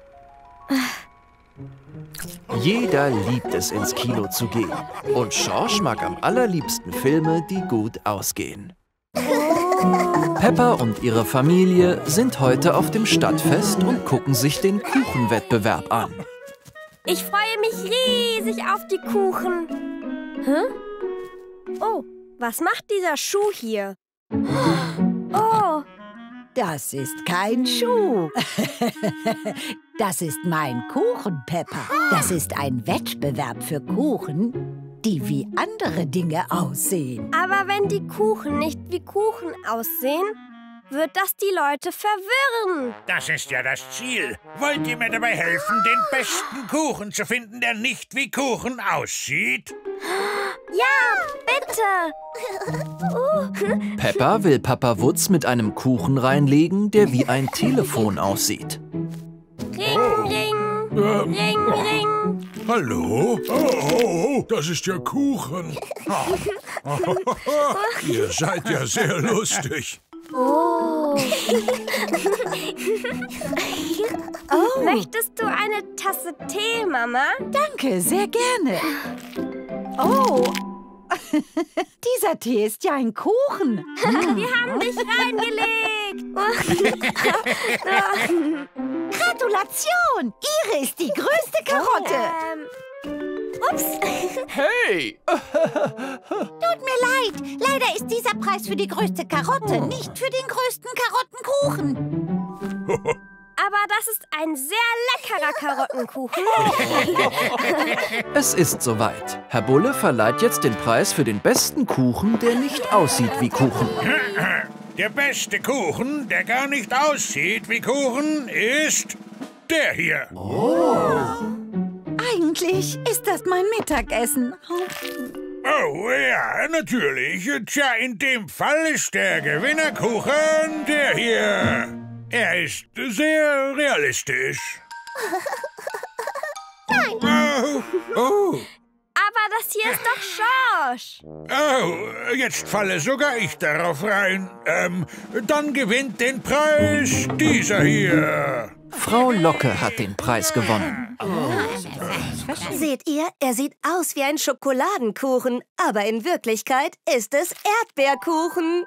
Jeder liebt es, ins Kino zu gehen. Und Schorsch mag am allerliebsten Filme, die gut ausgehen. Peppa und ihre Familie sind heute auf dem Stadtfest und gucken sich den Kuchenwettbewerb an. Ich freue mich riesig auf die Kuchen. Hä? Oh, was macht dieser Schuh hier? Oh, Das ist kein Schuh. Das ist mein Kuchen, Peppa. Das ist ein Wettbewerb für Kuchen, die wie andere Dinge aussehen. aber wenn die Kuchen nicht wie Kuchen aussehen, wird das die Leute verwirren. Das ist ja das Ziel. Wollt ihr mir dabei helfen, den besten Kuchen zu finden, der nicht wie Kuchen aussieht? Ja, bitte. Peppa will Papa Wutz mit einem Kuchen reinlegen, der wie ein Telefon aussieht. Ring, ring, ring, ring. Hallo? Oh, das ist ja Kuchen. Ihr seid ja sehr lustig. Oh. Möchtest du eine Tasse Tee, Mama? Danke, sehr gerne. Oh, dieser Tee ist ja ein Kuchen. Wir haben dich reingelegt. Gratulation! Ihre ist die größte Karotte. Ups. Hey! Tut mir leid. Leider ist dieser Preis für die größte Karotte, nicht für den größten Karottenkuchen. Aber das ist ein sehr leckerer Karottenkuchen. Es ist soweit. Herr Bulle verleiht jetzt den Preis für den besten Kuchen, der nicht aussieht wie Kuchen. Der beste Kuchen, der gar nicht aussieht wie Kuchen, ist der hier. Eigentlich ist das mein Mittagessen. Oh, ja, natürlich. Tja, in dem Fall ist der Gewinnerkuchen der hier. Er ist sehr realistisch. Nein. Oh. Aber das hier ist doch Schorsch. Oh, jetzt falle sogar ich darauf rein. Dann gewinnt den Preis dieser hier. Frau Locke hat den Preis gewonnen. Seht ihr, er sieht aus wie ein Schokoladenkuchen, aber in Wirklichkeit ist es Erdbeerkuchen.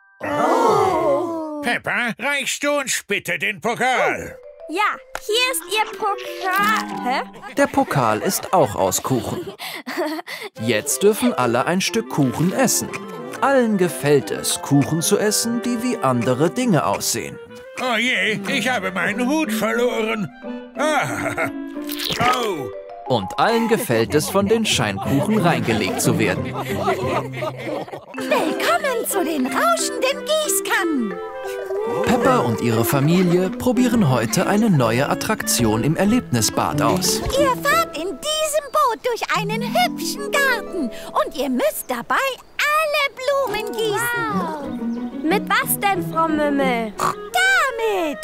Peppa, reichst du uns bitte den Pokal? Ja, hier ist Ihr Pokal. Hä? Der Pokal ist auch aus Kuchen. Jetzt dürfen alle ein Stück Kuchen essen. Allen gefällt es, Kuchen zu essen, die wie andere Dinge aussehen. Oh je, ich habe meinen Hut verloren. Ah. Oh. Und allen gefällt es, von den Scheinkuchen reingelegt zu werden. Willkommen zu den rauschenden Gießkannen. Peppa und ihre Familie probieren heute eine neue Attraktion im Erlebnisbad aus. Ihr fahrt in diesem Boot durch einen hübschen Garten und ihr müsst dabei alle Blumen gießen. Mit was denn, Frau Mümmel? Damit!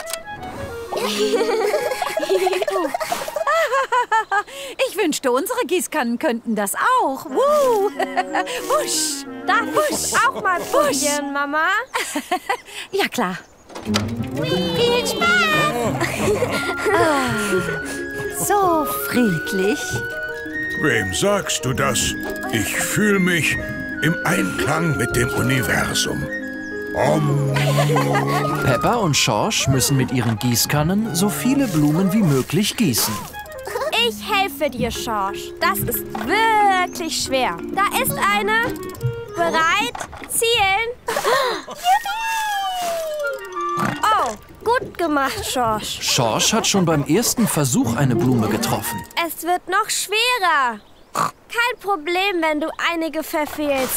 Ich wünschte, unsere Gießkannen könnten das auch. Wusch! Darf ich auch mal probieren, Mama? Ja, klar. Viel Spaß! So friedlich. Wem sagst du das? Ich fühle mich im Einklang mit dem Universum. Peppa und Schorsch müssen mit ihren Gießkannen so viele Blumen wie möglich gießen. Ich helfe dir, Schorsch. Das ist wirklich schwer. Da ist eine. Bereit? Zielen? Oh, gut gemacht, Schorsch. Schorsch hat schon beim ersten Versuch eine Blume getroffen. Es wird noch schwerer. Kein Problem, wenn du einige verfehlst.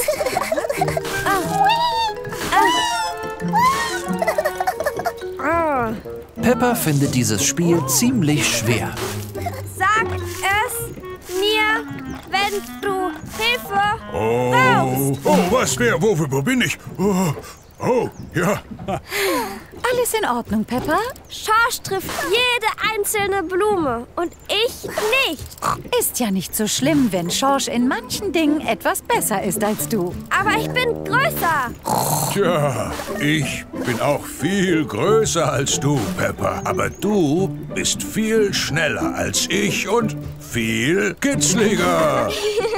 Peppa findet dieses Spiel ziemlich schwer. Sag es mir, wenn du Hilfe Was, wer, wo bin ich? Oh, ja. Alles in Ordnung, Peppa? Schorsch trifft jede einzelne Blume und ich nicht. Ist ja nicht so schlimm, wenn Schorsch in manchen Dingen etwas besser ist als du. Aber ich bin größer. Tja, ich bin auch viel größer als du, Peppa. Aber du bist viel schneller als ich und viel kitzliger.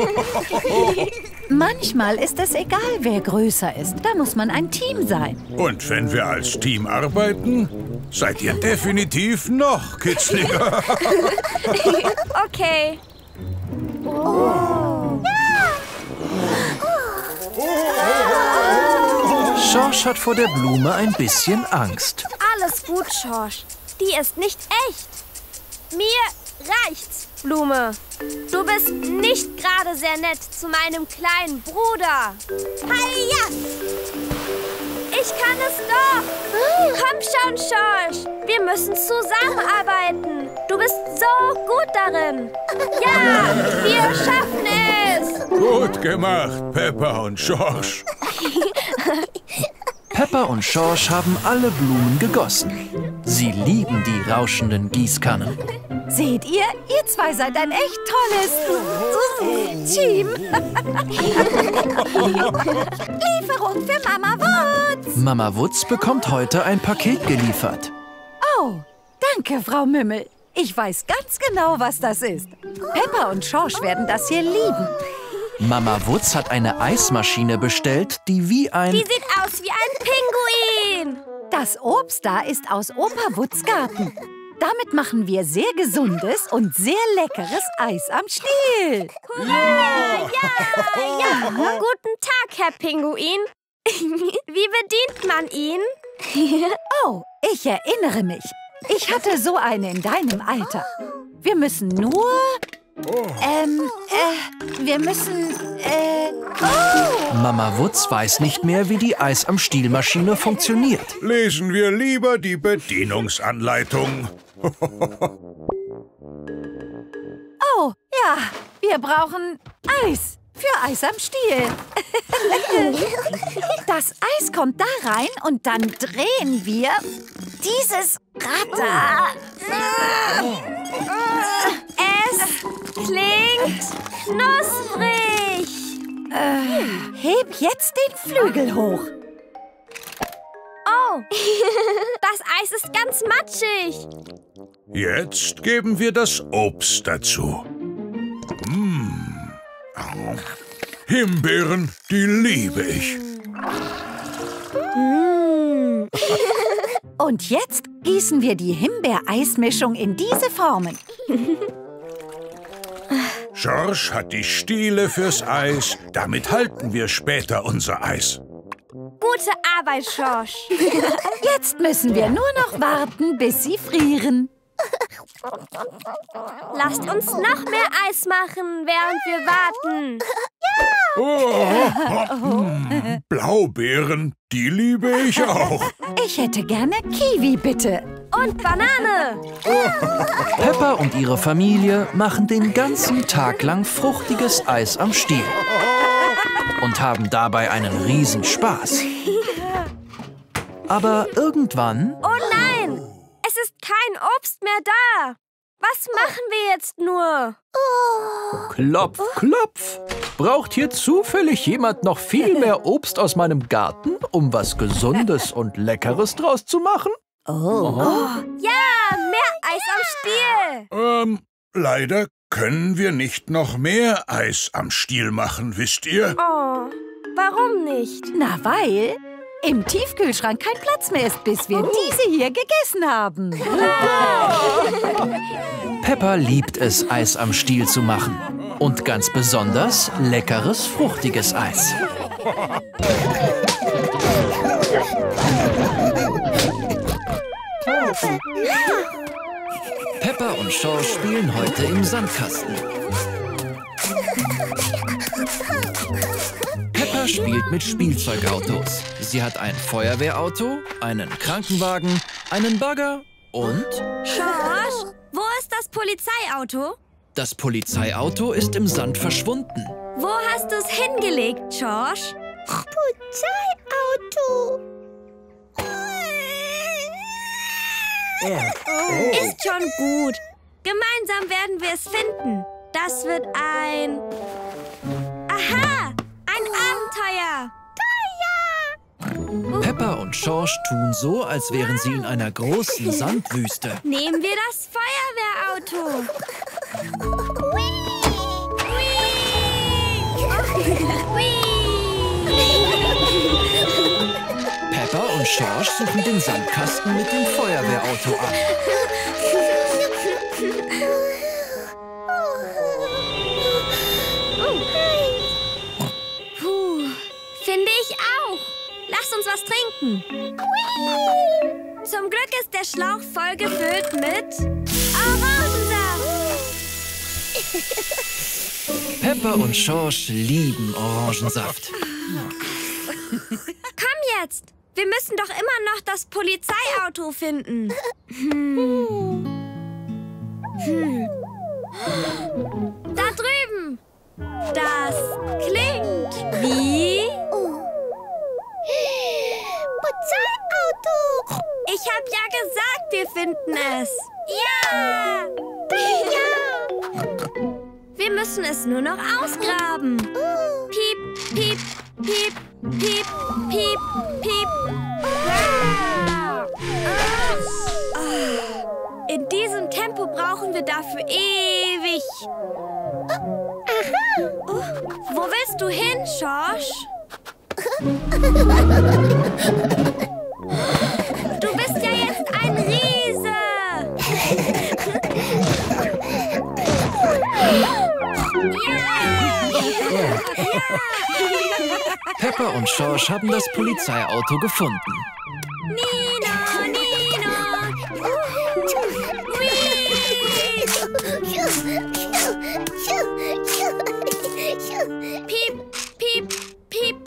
Manchmal ist es egal, wer größer ist. Da muss man ein Team sein. Und wenn wir als Team arbeiten, seid ihr definitiv noch kitzliger. Okay. Schorsch hat vor der Blume ein bisschen Angst. Alles gut, Schorsch. Die ist nicht echt. Mir reicht's, Blume. Du bist nicht gerade sehr nett zu meinem kleinen Bruder. Heia! Ich kann es doch. Komm schon, Schorsch. Wir müssen zusammenarbeiten. Du bist so gut darin. Ja, wir schaffen es. Gut gemacht, Peppa und Schorsch. Peppa und Schorsch haben alle Blumen gegossen. Sie lieben die rauschenden Gießkannen. Seht ihr? Ihr zwei seid ein echt tolles Team. Lieferung für Mama Wutz. Mama Wutz bekommt heute ein Paket geliefert. Oh, danke, Frau Mümmel. Ich weiß ganz genau, was das ist. Peppa und Schorsch werden das hier lieben. Mama Wutz hat eine Eismaschine bestellt, die wie ein... Die sieht aus wie ein Pinguin. Das Obst da ist aus Opa Wutz Garten. Damit machen wir sehr gesundes und sehr leckeres Eis am Stiel. Hurra! Ja. Guten Tag, Herr Pinguin. Wie bedient man ihn? Oh, ich erinnere mich. Ich hatte so eine in deinem Alter. Wir müssen nur... Mama Wutz weiß nicht mehr, wie die Eis am Stielmaschine funktioniert. Lesen wir lieber die Bedienungsanleitung. Oh, ja, wir brauchen Eis für Eis am Stiel. Das Eis kommt da rein und dann drehen wir dieses Rad da. Es klingt knusprig. Heb jetzt den Flügel hoch. Oh, das Eis ist ganz matschig. Jetzt geben wir das Obst dazu. Himbeeren, die liebe ich. Und jetzt gießen wir die Himbeereismischung in diese Formen. George hat die Stiele fürs Eis. Damit halten wir später unser Eis. Gute Arbeit, George. Jetzt müssen wir nur noch warten, bis sie frieren. Lasst uns noch mehr Eis machen, während wir warten. Blaubeeren, die liebe ich auch. Ich hätte gerne Kiwi, bitte. Und Banane. Peppa und ihre Familie machen den ganzen Tag lang fruchtiges Eis am Stiel und haben dabei einen Riesenspaß. Aber irgendwann... Oh nein, es ist kein Obst mehr da. Was machen wir jetzt nur? Klopf, klopf. Braucht hier zufällig jemand noch viel mehr Obst aus meinem Garten, um was Gesundes und Leckeres draus zu machen? Ja, mehr Eis am Stiel. Leider können wir nicht noch mehr Eis am Stiel machen, wisst ihr? Oh, warum nicht? Na, weil im Tiefkühlschrank kein Platz mehr ist, bis wir diese hier gegessen haben. Peppa liebt es, Eis am Stiel zu machen. Und ganz besonders leckeres, fruchtiges Eis. Peppa und George spielen heute im Sandkasten. Peppa spielt mit Spielzeugautos. Sie hat ein Feuerwehrauto, einen Krankenwagen, einen Bagger und... George, wo ist das Polizeiauto? Das Polizeiauto ist im Sand verschwunden. Wo hast du es hingelegt, George? Polizeiauto. Ist schon gut. Gemeinsam werden wir es finden. Das wird ein... Aha! Ein Abenteuer! Peppa und George tun so, als wären sie in einer großen Sandwüste. Nehmen wir das Feuerwehrauto. Peppa und George suchen den Sandkasten mit dem Feuerwehrauto ab. Puh, finde ich auch. Lass uns was trinken. Zum Glück ist der Schlauch voll gefüllt mit Orangensaft. Peppa und George lieben Orangensaft. Komm jetzt. Wir müssen doch immer noch das Polizeiauto finden. Da drüben. Das klingt wie... Polizeiauto. Ich hab ja gesagt, wir finden es. Ja! Wir müssen es nur noch ausgraben. Piep, piep, piep, piep, piep, piep. In diesem Tempo brauchen wir dafür ewig. Wo willst du hin, George? Du bist ja jetzt ein Riese. Peppa und George haben das Polizeiauto gefunden. Nino, Nino. Piep, piep, piep.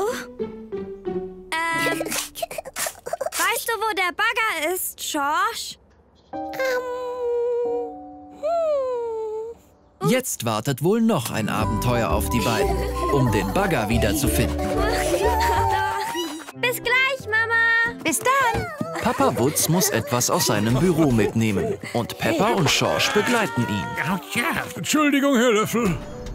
Weißt du, wo der Bagger ist, George? Jetzt wartet wohl noch ein Abenteuer auf die beiden, um den Bagger wiederzufinden. Bis gleich, Mama. Bis dann. Papa Wutz muss etwas aus seinem Büro mitnehmen und Peppa und George begleiten ihn. Entschuldigung, Herr Löffel.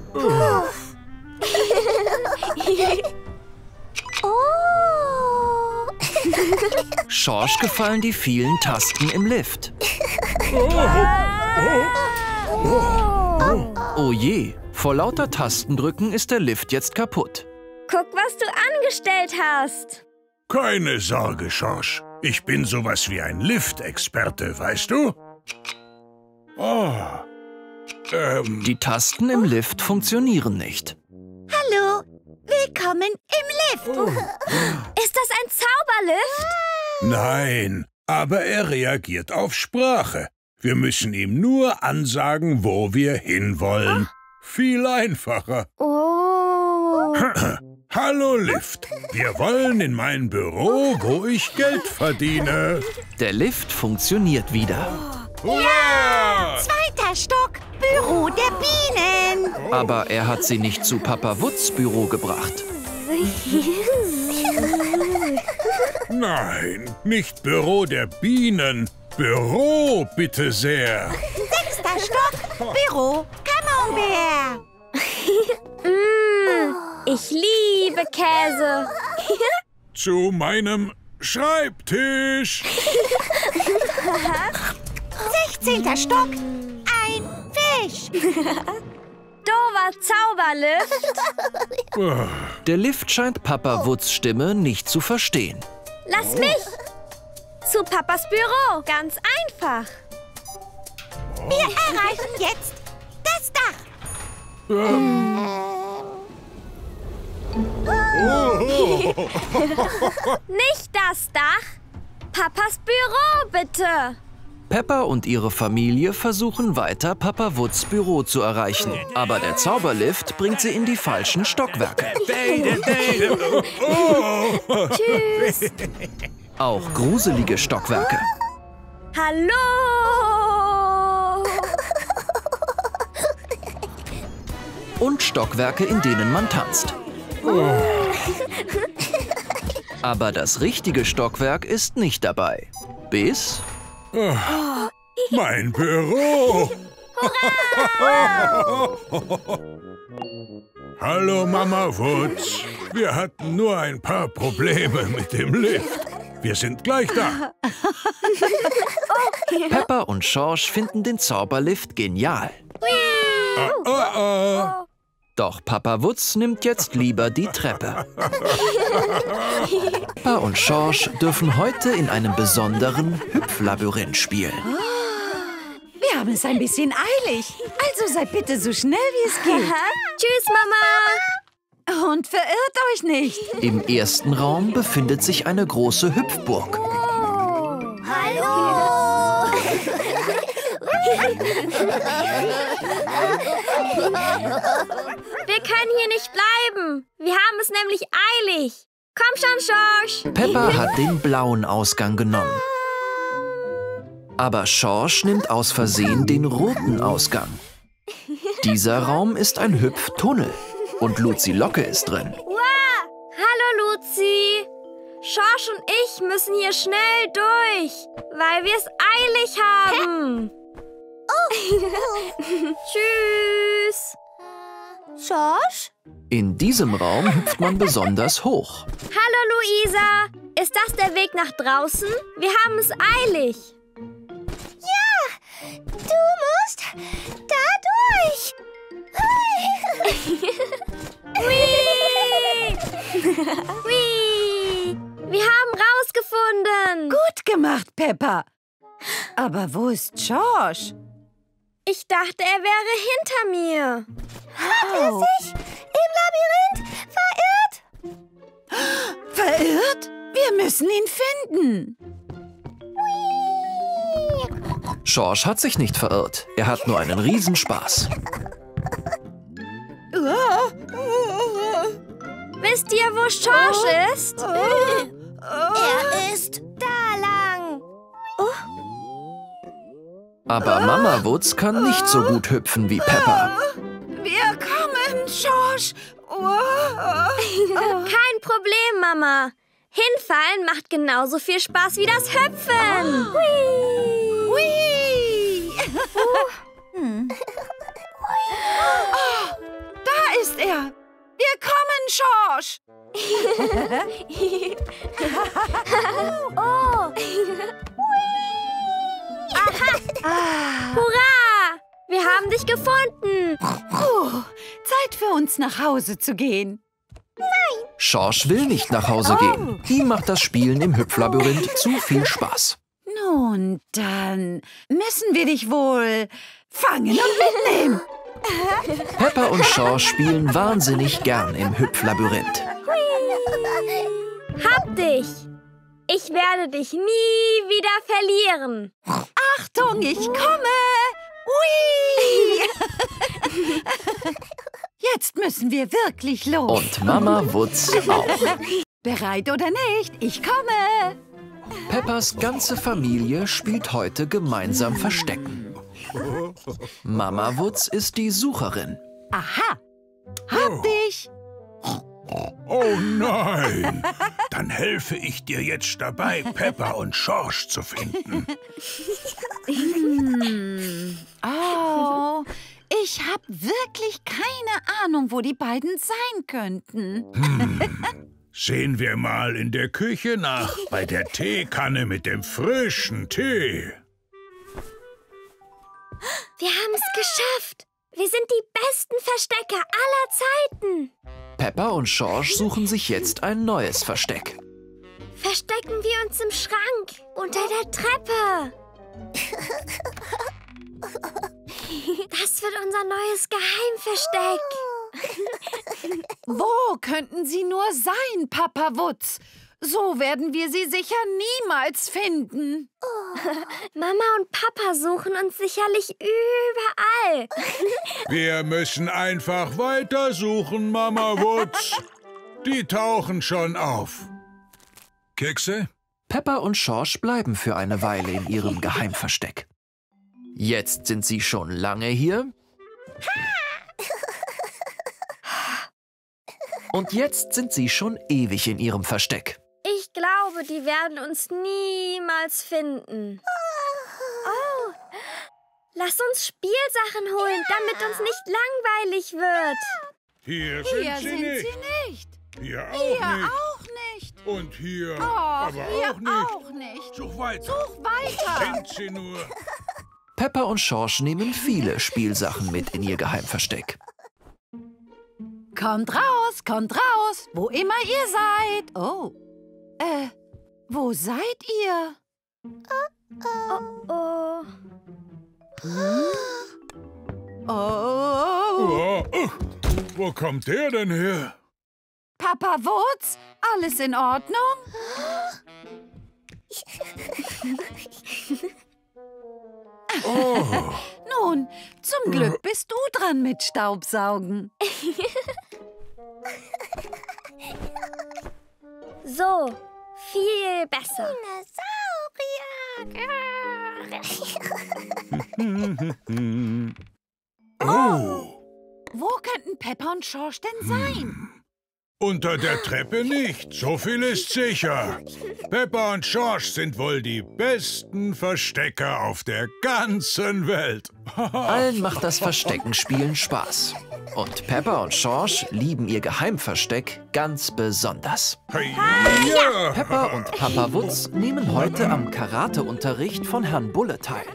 George gefallen die vielen Tasten im Lift. Oh je, Vor lauter Tastendrücken ist der Lift jetzt kaputt. Guck, was du angestellt hast. Keine Sorge, Schorsch. Ich bin sowas wie ein Liftexperte, weißt du? Oh. Die Tasten im Lift funktionieren nicht. Hallo, willkommen im Lift. Ist das ein Zauberlift? Nein, aber er reagiert auf Sprache. Wir müssen ihm nur ansagen, wo wir hinwollen. Viel einfacher. Oh. Hallo Lift, wir wollen in mein Büro, wo ich Geld verdiene. Der Lift funktioniert wieder. Hurra! 2. Stock, Büro der Bienen. Aber er hat sie nicht zu Papa Wutz Büro gebracht. Nein, nicht Büro der Bienen. Büro, bitte sehr. 6. Stock, Büro Camembert. Ich liebe Käse. Zu meinem Schreibtisch. 16. Stock, ein Fisch. Dover Zauberlift. Der Lift scheint Papa Wutz Stimme nicht zu verstehen. Lass mich. Zu Papas Büro. Ganz einfach. Wir erreichen jetzt das Dach. Nicht das Dach. Papas Büro, bitte. Peppa und ihre Familie versuchen weiter, Papa Wutz Büro zu erreichen. Aber der Zauberlift bringt sie in die falschen Stockwerke. Tschüss. Auch gruselige Stockwerke. Hallo. Und Stockwerke, in denen man tanzt. Aber das richtige Stockwerk ist nicht dabei. Bis... Mein Büro. Hallo Mama Wutz. Wir hatten nur ein paar Probleme mit dem Lift. Wir sind gleich da. Peppa und Schorsch finden den Zauberlift genial. Doch Papa Wutz nimmt jetzt lieber die Treppe. Peppa und Schorsch dürfen heute in einem besonderen Hüpflabyrinth spielen. Wir haben es ein bisschen eilig. Also seid bitte so schnell, wie es geht. Tschüss, Mama. Und verirrt euch nicht. Im ersten Raum befindet sich eine große Hüpfburg. Hallo! Wir können hier nicht bleiben. Wir haben es nämlich eilig. Komm schon, Schorsch. Peppa hat den blauen Ausgang genommen. Aber Schorsch nimmt aus Versehen den roten Ausgang. Dieser Raum ist ein Hüpftunnel. Und Luzi Locke ist drin. Wow. Hallo, Luzi. Schorsch und ich müssen hier schnell durch, weil wir es eilig haben. Tschüss. Schorsch? In diesem Raum hüpft man besonders hoch. Hallo, Luisa. Ist das der Weg nach draußen? Wir haben es eilig. Ja, du musst da durch. Hui! Hui! Wir haben rausgefunden. Gut gemacht, Peppa. Aber wo ist Schorsch? Ich dachte, er wäre hinter mir. Hat er sich im Labyrinth verirrt? Verirrt? Wir müssen ihn finden. Schorsch hat sich nicht verirrt. Er hat nur einen Riesenspaß. Wisst ihr, wo Schorsch ist? Er ist da lang. Aber Mama Wutz kann nicht so gut hüpfen wie Peppa. Wir kommen, Schorsch. Kein Problem, Mama. Hinfallen macht genauso viel Spaß wie das Hüpfen. Da ist er. Wir kommen, Schorsch. Hurra! Wir haben dich gefunden. Zeit für uns nach Hause zu gehen. Schorsch will nicht nach Hause gehen. Ihm macht das Spielen im Hüpflabyrinth zu viel Spaß. Nun, dann müssen wir dich wohl fangen und mitnehmen. Peppa und Schorsch spielen wahnsinnig gern im Hüpflabyrinth. Hab dich! Ich werde dich nie wieder verlieren. Achtung, ich komme! Ui! Jetzt müssen wir wirklich los. Und Mama Wutz auch. Bereit oder nicht? Ich komme! Peppas ganze Familie spielt heute gemeinsam Verstecken. Mama Wutz ist die Sucherin. Aha! Hab dich! Oh nein! Dann helfe ich dir jetzt dabei, Peppa und Schorsch zu finden. Oh, ich habe wirklich keine Ahnung, wo die beiden sein könnten. Sehen wir mal in der Küche nach, bei der Teekanne mit dem frischen Tee. Wir haben es geschafft. Wir sind die besten Verstecker aller Zeiten. Peppa und Schorsch suchen sich jetzt ein neues Versteck. Verstecken wir uns im Schrank, unter der Treppe. Das wird unser neues Geheimversteck. Wo könnten sie nur sein, Papa Wutz? So werden wir sie sicher niemals finden. Mama und Papa suchen uns sicherlich überall. Wir müssen einfach weitersuchen, Mama Wutz. Die tauchen schon auf. Kekse? Peppa und Schorsch bleiben für eine Weile in ihrem Geheimversteck. Jetzt sind sie schon lange hier. Und jetzt sind sie schon ewig in ihrem Versteck. Ich glaube, die werden uns niemals finden. Oh, lass uns Spielsachen holen, damit uns nicht langweilig wird. Hier Hier sind sie nicht. Hier auch nicht. auch nicht. Und hier Oh, aber hier auch nicht. auch nicht. Such weiter. Such weiter. Sind sie nur. Peppa und Schorsch nehmen viele Spielsachen mit in ihr Geheimversteck. Kommt raus, wo immer ihr seid. Oh, wo seid ihr? Oh, Oh, Wo kommt der denn her? Papa Wutz, alles in Ordnung? Oh, Nun, zum Glück bist du dran mit Staubsaugen. so, viel besser. oh. Wo könnten Peppa und Schorsch denn sein? Unter der Treppe nicht, so viel ist sicher. Peppa und Schorsch sind wohl die besten Verstecker auf der ganzen Welt. Allen macht das Versteckenspielen Spaß. Und Peppa und Schorsch lieben ihr Geheimversteck ganz besonders. Ja. Peppa und Papa Wutz nehmen heute am Karateunterricht von Herrn Bulle teil.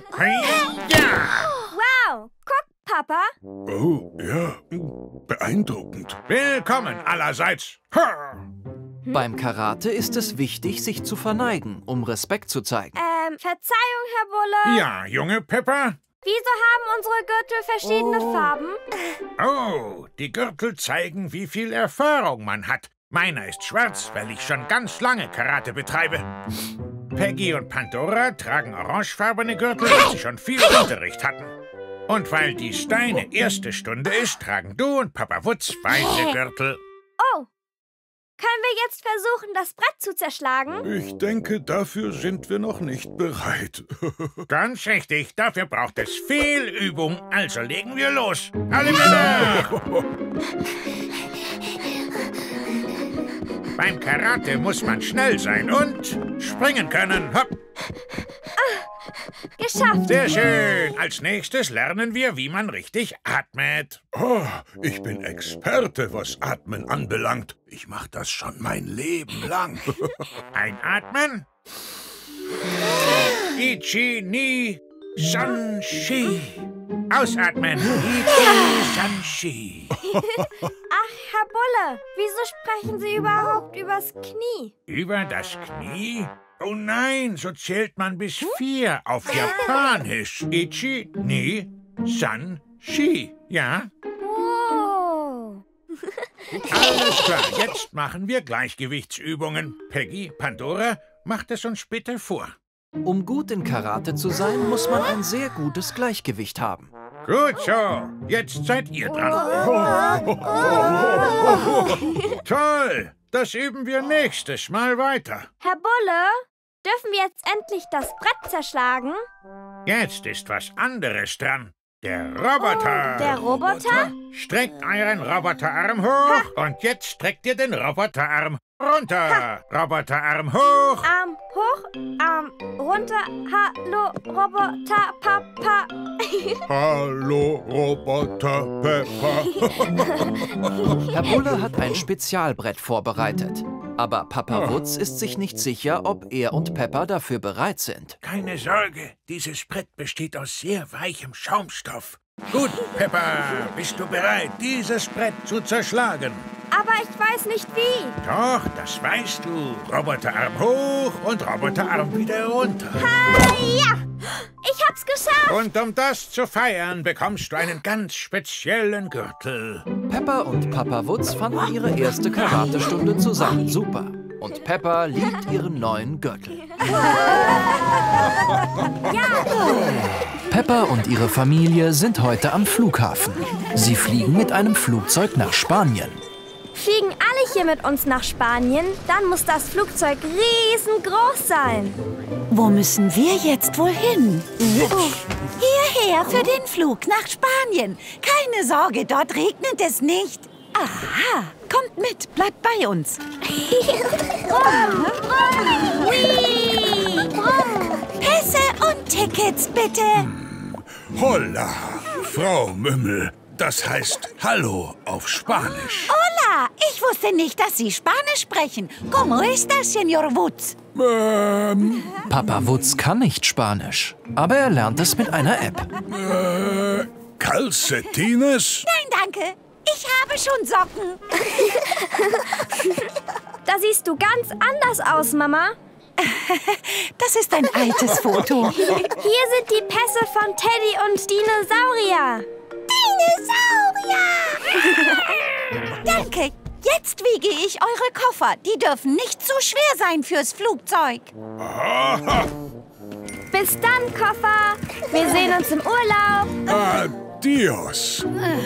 Wow, guck, Papa. Oh, ja, beeindruckend. Willkommen allerseits. Ha! Beim Karate ist es wichtig, sich zu verneigen, um Respekt zu zeigen. Verzeihung, Herr Bulle. Ja, junge Peppa? Wieso haben unsere Gürtel verschiedene Farben? Oh, die Gürtel zeigen, wie viel Erfahrung man hat. Meiner ist schwarz, weil ich schon ganz lange Karate betreibe. Peggy und Pandora tragen orangefarbene Gürtel, weil sie schon viel Unterricht hatten. Und weil dies deine erste Stunde ist, tragen du und Papa Wutz weiße Gürtel. Oh, können wir jetzt versuchen, das Brett zu zerschlagen? Ich denke, dafür sind wir noch nicht bereit. Ganz richtig, dafür braucht es viel Übung. Also legen wir los. Alle Männer! Beim Karate muss man schnell sein und springen können. Hopp. Geschafft. Sehr schön. Als nächstes lernen wir, wie man richtig atmet. Oh, ich bin Experte, was Atmen anbelangt. Ich mache das schon mein Leben lang. Einatmen. Ichi, ni, Sanshi. Ausatmen. Iti Sanshi. Ach, Herr Bulle, wieso sprechen Sie überhaupt übers Knie? Über das Knie? Oh nein, so zählt man bis 4 auf Japanisch. Ichi, ni, san, shi. Ja? Oh. Alles klar, jetzt machen wir Gleichgewichtsübungen. Peggy, Pandora, macht es uns bitte vor. Um gut in Karate zu sein, muss man ein sehr gutes Gleichgewicht haben. Gut so, jetzt seid ihr dran. Toll, das üben wir nächstes Mal weiter. Herr Bulle, dürfen wir jetzt endlich das Brett zerschlagen? Jetzt ist was anderes dran. Der Roboter. Der Roboter? Streckt euren Roboterarm hoch und jetzt streckt ihr den Roboterarm runter. Roboterarm hoch. Arm hoch, Arm runter. Hallo, Roboter, Papa. Hallo, Roboter Peppa. Herr Bulle hat ein Spezialbrett vorbereitet. Aber Papa Wutz ist sich nicht sicher, ob er und Peppa dafür bereit sind. Keine Sorge, dieses Brett besteht aus sehr weichem Schaumstoff. Gut, Peppa, bist du bereit, dieses Brett zu zerschlagen? Aber ich weiß nicht wie. Doch, das weißt du. Roboterarm hoch und Roboterarm wieder runter. Ja, ich hab's geschafft. Und um das zu feiern, bekommst du einen ganz speziellen Gürtel. Peppa und Papa Wutz fanden ihre erste Karatestunde zusammen super. Und Peppa liebt ihren neuen Gürtel. Peppa und ihre Familie sind heute am Flughafen. Sie fliegen mit einem Flugzeug nach Spanien. Fliegen alle hier mit uns nach Spanien, dann muss das Flugzeug riesengroß sein. Wo müssen wir jetzt wohl hin? Hierher für den Flug nach Spanien. Keine Sorge, dort regnet es nicht. Aha, kommt mit, bleibt bei uns. Pässe und Tickets, bitte. Holla, Frau Mümmel. Das heißt Hallo auf Spanisch. Hola, ich wusste nicht, dass Sie Spanisch sprechen. ¿Cómo está, Señor Wutz? Papa Wutz kann nicht Spanisch, aber er lernt es mit einer App. Calcetines? Nein, danke. Ich habe schon Socken. Da siehst du ganz anders aus, Mama. Das ist ein altes Foto. Hier sind die Pässe von Teddy und Dinosaurier. Dinosaurier! Danke. Jetzt wiege ich eure Koffer. Die dürfen nicht zu schwer sein fürs Flugzeug. Bis dann, Koffer. Wir sehen uns im Urlaub. Adios.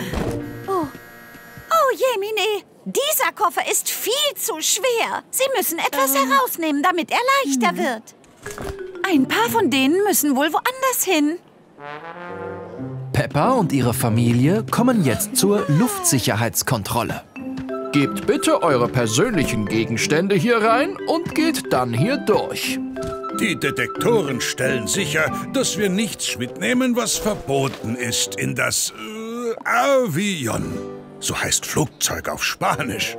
Oh, Jemine, dieser Koffer ist viel zu schwer. Sie müssen etwas herausnehmen, damit er leichter wird. Ein paar von denen müssen wohl woanders hin. Peppa und ihre Familie kommen jetzt zur Luftsicherheitskontrolle. Gebt bitte eure persönlichen Gegenstände hier rein und geht dann hier durch. Die Detektoren stellen sicher, dass wir nichts mitnehmen, was verboten ist in das Avion. So heißt Flugzeug auf Spanisch.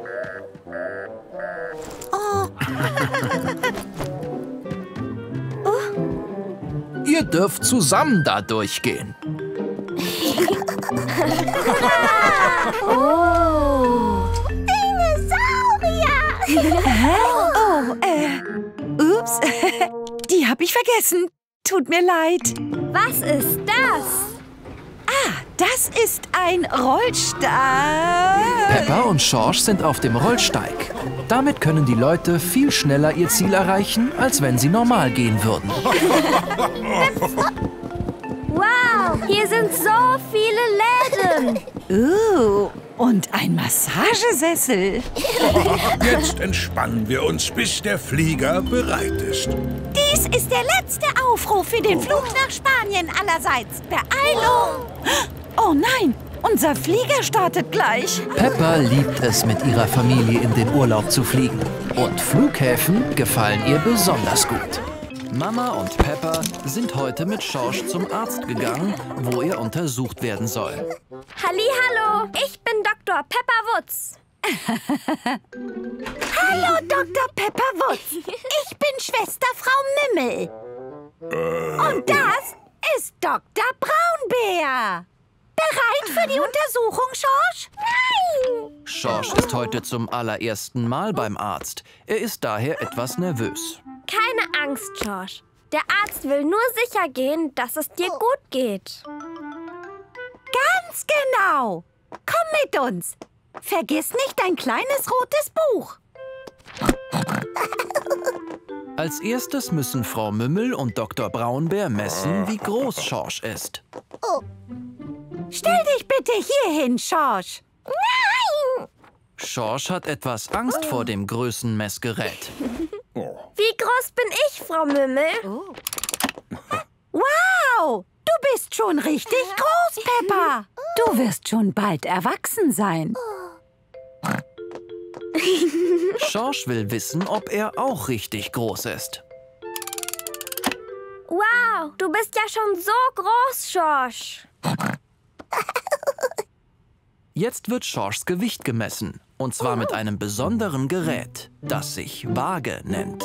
Ihr dürft zusammen da durchgehen. Ups, die habe ich vergessen. Tut mir leid. Was ist das? Das ist ein Rollsteig. Peppa und Schorsch sind auf dem Rollsteig. Damit können die Leute viel schneller ihr Ziel erreichen, als wenn sie normal gehen würden. Wow, hier sind so viele Läden. Und ein Massagesessel. Jetzt entspannen wir uns, bis der Flieger bereit ist. Dies ist der letzte Aufruf für den Flug nach Spanien allerseits. Beeilung! Oh nein, unser Flieger startet gleich. Peppa liebt es, mit ihrer Familie in den Urlaub zu fliegen. Und Flughäfen gefallen ihr besonders gut. Mama und Peppa sind heute mit Schorsch zum Arzt gegangen, wo er untersucht werden soll. Hallihallo, ich bin Dr. Peppa Wutz. Hallo, Dr. Peppa Wutz. Ich bin Schwester Frau Mümmel. Und das ist Dr. Braunbär. Bereit für die Untersuchung, Schorsch? Nein! Schorsch ist heute zum allerersten Mal beim Arzt. Er ist daher etwas nervös. Keine Angst, Schorsch. Der Arzt will nur sicher gehen, dass es dir gut geht. Ganz genau. Komm mit uns. Vergiss nicht dein kleines rotes Buch. Als erstes müssen Frau Mümmel und Dr. Braunbär messen, wie groß Schorsch ist. Stell dich bitte hier hin, Schorsch. Nein! Schorsch hat etwas Angst vor dem Größenmessgerät. Wie groß bin ich, Frau Mümmel? Wow, du bist schon richtig groß, Peppa. Du wirst schon bald erwachsen sein. Schorsch will wissen, ob er auch richtig groß ist. Wow, du bist ja schon so groß, Schorsch. Jetzt wird Schorschs Gewicht gemessen. Und zwar mit einem besonderen Gerät, das sich Waage nennt.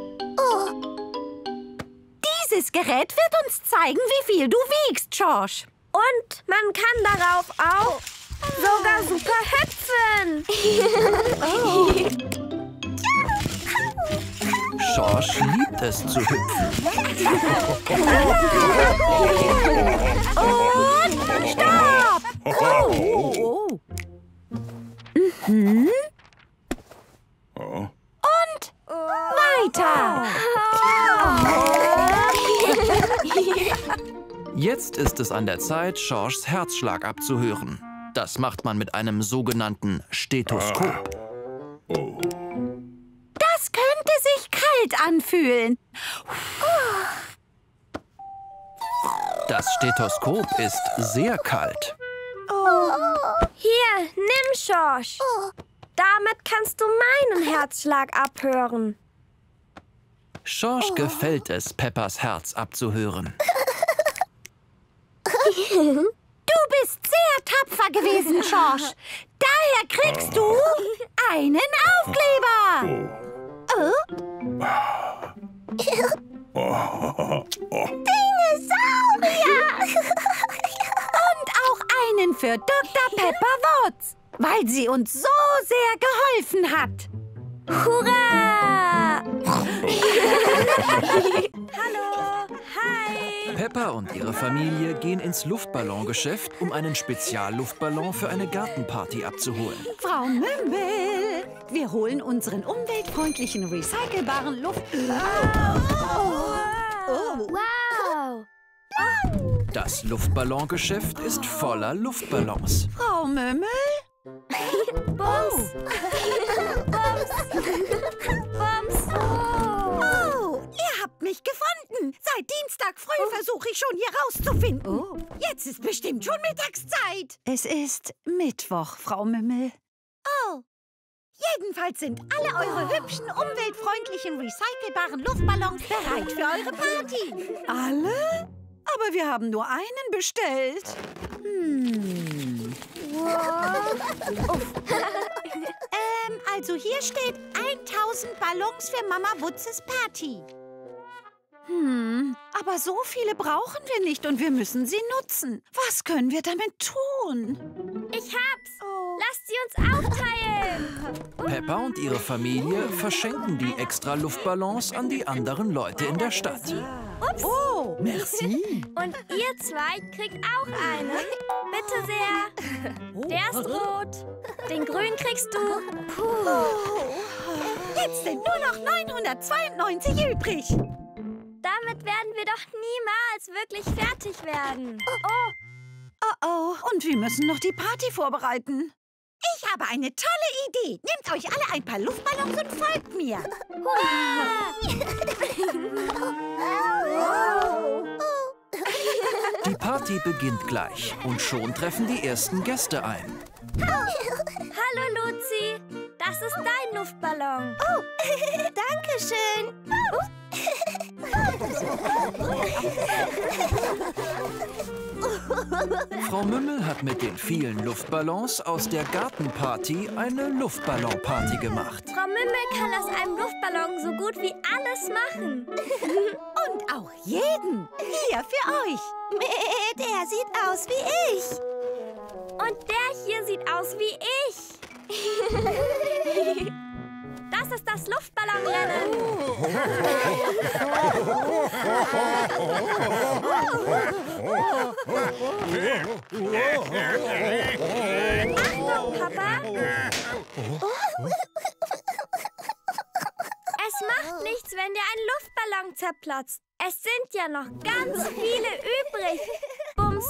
Dieses Gerät wird uns zeigen, wie viel du wiegst, Schorsch. Und man kann darauf auch sogar super hüpfen. Schorsch liebt es zu hüpfen. Und stopp! Oh. Und weiter. Jetzt ist es an der Zeit, Schorschs Herzschlag abzuhören. Das macht man mit einem sogenannten Stethoskop. Das könnte sich kalt anfühlen. Das Stethoskop ist sehr kalt. Hier, nimm, Schorsch. Damit kannst du meinen Herzschlag abhören. Schorsch gefällt es, Peppas Herz abzuhören. Du bist sehr tapfer gewesen, Schorsch. Daher kriegst du einen Aufkleber. Dinosaurier! Und auch einen für Dr. Pepper Woods, weil sie uns so sehr geholfen hat. Hurra! Hallo! Hi! Peppa und ihre Familie gehen ins Luftballongeschäft, um einen Spezialluftballon für eine Gartenparty abzuholen. Frau Mümmel, wir holen unseren umweltfreundlichen, recycelbaren Wow! Das Luftballongeschäft ist voller Luftballons. Frau Mümmel? Bums! Oh, ihr habt mich gefunden. Seit Dienstag früh versuche ich schon, hier rauszufinden. Jetzt ist bestimmt schon Mittagszeit. Es ist Mittwoch, Frau Mümmel. Oh, jedenfalls sind alle eure hübschen, umweltfreundlichen, recycelbaren Luftballons bereit für eure Party. Alle? Aber wir haben nur einen bestellt. Also hier steht 1000 Ballons für Mama Wutzes Party. Aber so viele brauchen wir nicht und wir müssen sie nutzen. Was können wir damit tun? Ich hab's! Lasst sie uns aufteilen! Peppa und ihre Familie verschenken die extra Luftballons an die anderen Leute in der Stadt. Ups! Oh, merci. Und ihr zwei kriegt auch einen. Bitte sehr. Der ist rot. Den grünen kriegst du. Jetzt sind nur noch 992 übrig. Damit werden wir doch niemals wirklich fertig werden. Oh, und wir müssen noch die Party vorbereiten. Ich habe eine tolle Idee. Nehmt euch alle ein paar Luftballons und folgt mir. Die Party beginnt gleich und schon treffen die ersten Gäste ein. Hallo, Luzi. Das ist dein Luftballon. Danke schön. Frau Mümmel hat mit den vielen Luftballons aus der Gartenparty eine Luftballonparty gemacht. Frau Mümmel kann aus einem Luftballon so gut wie alles machen. Und auch jeden. Hier für euch. Der sieht aus wie ich. Und der hier sieht aus wie ich. Das ist das Luftballonrennen. Achtung, Papa. Es macht nichts, wenn dir ein Luftballon zerplatzt. Es sind ja noch ganz viele übrig. Bums.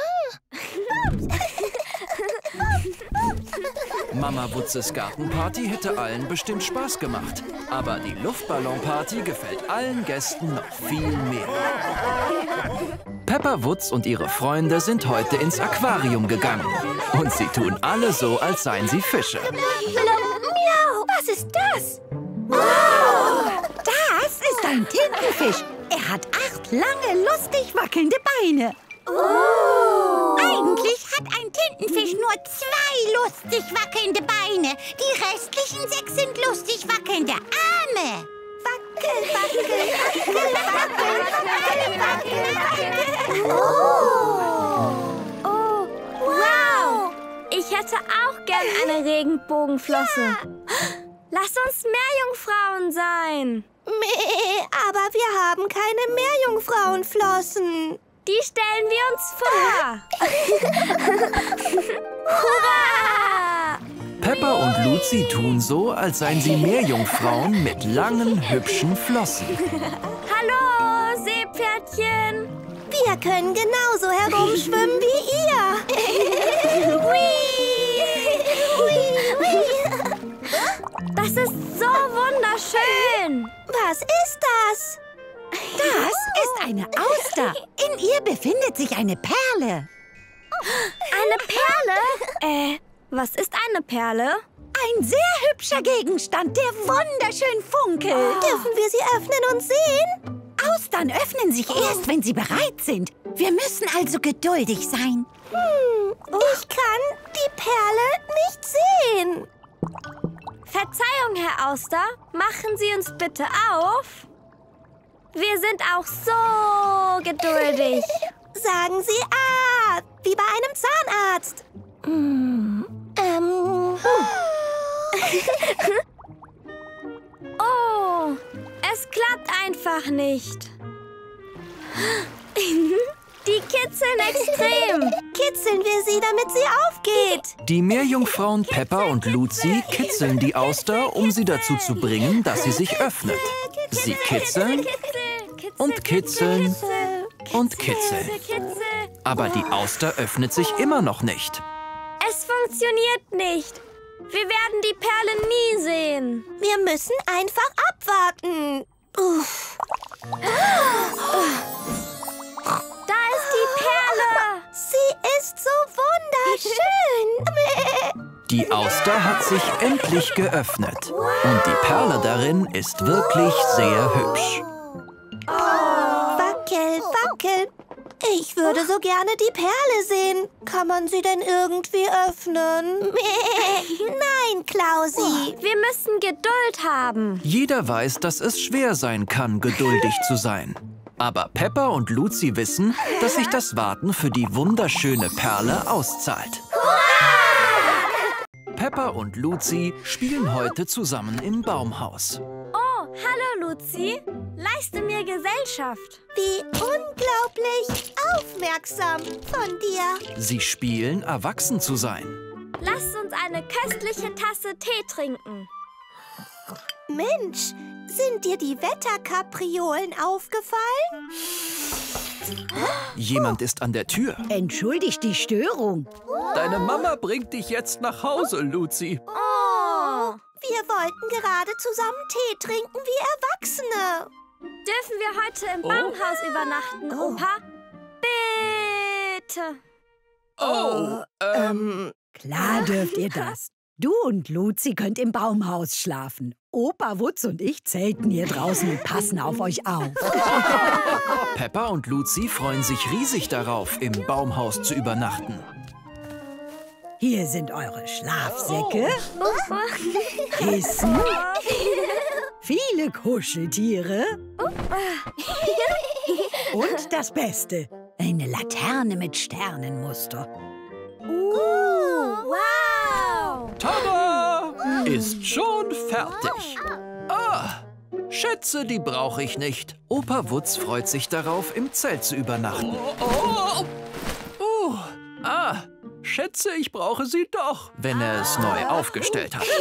Mama Wutzes Gartenparty hätte allen bestimmt Spaß gemacht. Aber die Luftballonparty gefällt allen Gästen noch viel mehr. Peppa Wutz und ihre Freunde sind heute ins Aquarium gegangen. Und sie tun alle so, als seien sie Fische. Miau, was ist das? Oh, das ist ein Tintenfisch. Er hat 8 lange, lustig wackelnde Beine. Eigentlich hat ein Tintenfisch nur 2 lustig wackelnde Beine. Die restlichen 6 sind lustig wackelnde Arme. Wackel, wackel, wackel, wackel, wackel, wackel. Oh, wow. Ich hätte auch gern eine Regenbogenflosse. Lass uns Meerjungfrauen sein. Aber wir haben keine Meerjungfrauenflossen. Die stellen wir uns vor. Hurra! Peppa und Luzi tun so, als seien sie Meerjungfrauen mit langen, hübschen Flossen. Hallo, Seepferdchen. Wir können genauso herumschwimmen wie ihr. Das ist so wunderschön. Was ist das? Das ist eine Auster. In ihr befindet sich eine Perle. Eine Perle? Was ist eine Perle? Ein sehr hübscher Gegenstand, der wunderschön funkelt. Dürfen wir sie öffnen und sehen? Austern öffnen sich erst, wenn sie bereit sind. Wir müssen also geduldig sein. Ich kann die Perle nicht sehen. Verzeihung, Herr Auster. Machen Sie uns bitte auf. Wir sind auch so geduldig. Sagen Sie wie bei einem Zahnarzt. Oh, es klappt einfach nicht. Die kitzeln extrem. Kitzeln wir sie, damit sie aufgeht. Die Meerjungfrauen Peppa und Luzi kitzeln die Auster, um sie dazu zu bringen, dass sie sich öffnet. Sie kitzeln und kitzeln und kitzeln. Aber die Auster öffnet sich immer noch nicht. Es funktioniert nicht. Wir werden die Perle nie sehen. Wir müssen einfach abwarten. Da ist die Perle. Sie ist so wunderschön. Die Auster hat sich endlich geöffnet. Und die Perle darin ist wirklich sehr hübsch. Wackel, wackel. Ich würde so gerne die Perle sehen. Kann man sie denn irgendwie öffnen? Nein, Klausi. Wir müssen Geduld haben. Jeder weiß, dass es schwer sein kann, geduldig zu sein. Aber Peppa und Luzi wissen, dass sich das Warten für die wunderschöne Perle auszahlt. Peppa und Luzi spielen heute zusammen im Baumhaus. Oh, hallo Luzi. Leiste mir Gesellschaft. Wie unglaublich aufmerksam von dir. Sie spielen, erwachsen zu sein. Lasst uns eine köstliche Tasse Tee trinken. Mensch, sind dir die Wetterkapriolen aufgefallen? Jemand ist an der Tür. Entschuldigt die Störung. Deine Mama bringt dich jetzt nach Hause, Luzi. Oh. Wir wollten gerade zusammen Tee trinken wie Erwachsene. Dürfen wir heute im Baumhaus übernachten, Opa? Bitte. Oh, Klar dürft ihr das. Du und Luzi könnt im Baumhaus schlafen. Opa Wutz und ich zelten hier draußen und passen auf euch auf. Peppa und Luzi freuen sich riesig darauf, im Baumhaus zu übernachten. Hier sind eure Schlafsäcke, Kissen, viele Kuscheltiere und das Beste, eine Laterne mit Sternenmuster. Wow! Tada! Ist schon fertig. Ah, Schätze, die brauche ich nicht. Opa Wutz freut sich darauf, im Zelt zu übernachten. Schätze, ich brauche sie doch, wenn er es neu aufgestellt hat.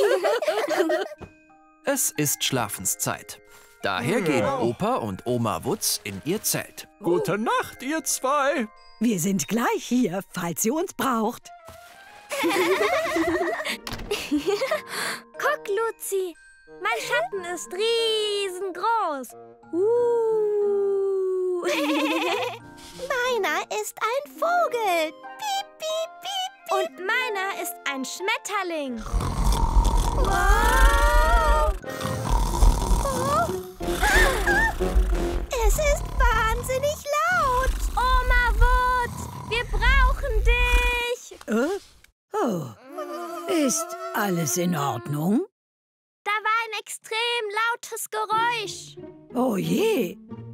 Es ist Schlafenszeit. Daher gehen Opa und Oma Wutz in ihr Zelt. Gute Nacht, ihr zwei. Wir sind gleich hier, falls ihr uns braucht. Guck, Luzi, mein Schatten ist riesengroß. Meiner ist ein Vogel. Piep, piep, piep, piep. Und meiner ist ein Schmetterling. Wow! Es ist wahnsinnig laut. Oma Wutz, wir brauchen dich. Ist alles in Ordnung? Da war ein extrem lautes Geräusch. Oh je.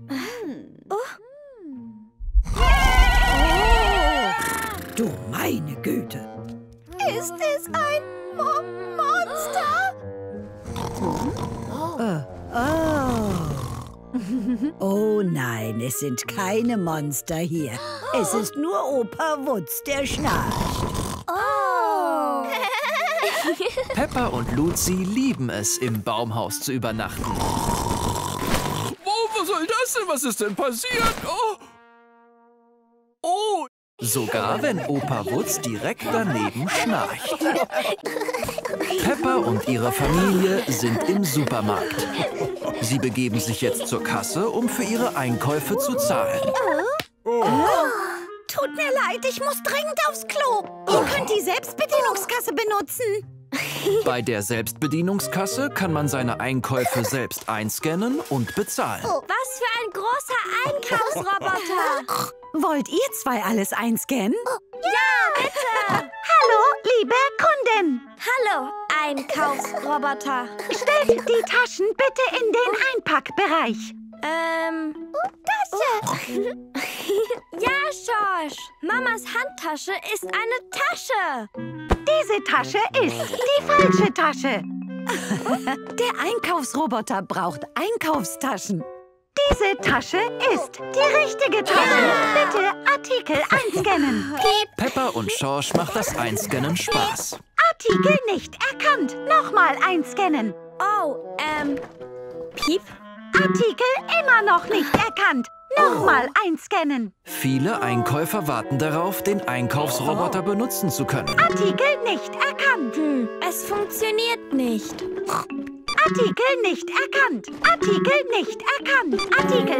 Du meine Güte. Ist es ein Monster? Oh nein, es sind keine Monster hier. Es ist nur Opa Wutz, der schnarcht. Oh! Peppa und Luzi lieben es, im Baumhaus zu übernachten. Was soll das denn? Was ist denn passiert? Oh! Sogar wenn Opa Wutz direkt daneben schnarcht. Peppa und ihre Familie sind im Supermarkt. Sie begeben sich jetzt zur Kasse, um für ihre Einkäufe zu zahlen. Tut mir leid, ich muss dringend aufs Klo. Ihr könnt die Selbstbedienungskasse benutzen. Bei der Selbstbedienungskasse kann man seine Einkäufe selbst einscannen und bezahlen. Was für ein großer Einkaufsroboter. Wollt ihr zwei alles einscannen? Ja, bitte. Hallo, liebe Kundin. Hallo, Einkaufsroboter. Stellt die Taschen bitte in den Einpackbereich. Tasche. Ja, Schorsch. Mamas Handtasche ist eine Tasche. Diese Tasche ist die falsche Tasche. Der Einkaufsroboter braucht Einkaufstaschen. Diese Tasche ist die richtige Tasche. Bitte Artikel einscannen. Peppa und Schorsch macht das Einscannen Spaß. Artikel nicht erkannt. Nochmal einscannen. Oh, Piep. Artikel immer noch nicht erkannt. Nochmal einscannen. Viele Einkäufer warten darauf, den Einkaufsroboter benutzen zu können. Artikel nicht erkannt. Es funktioniert nicht. Artikel nicht erkannt. Artikel nicht erkannt. Artikel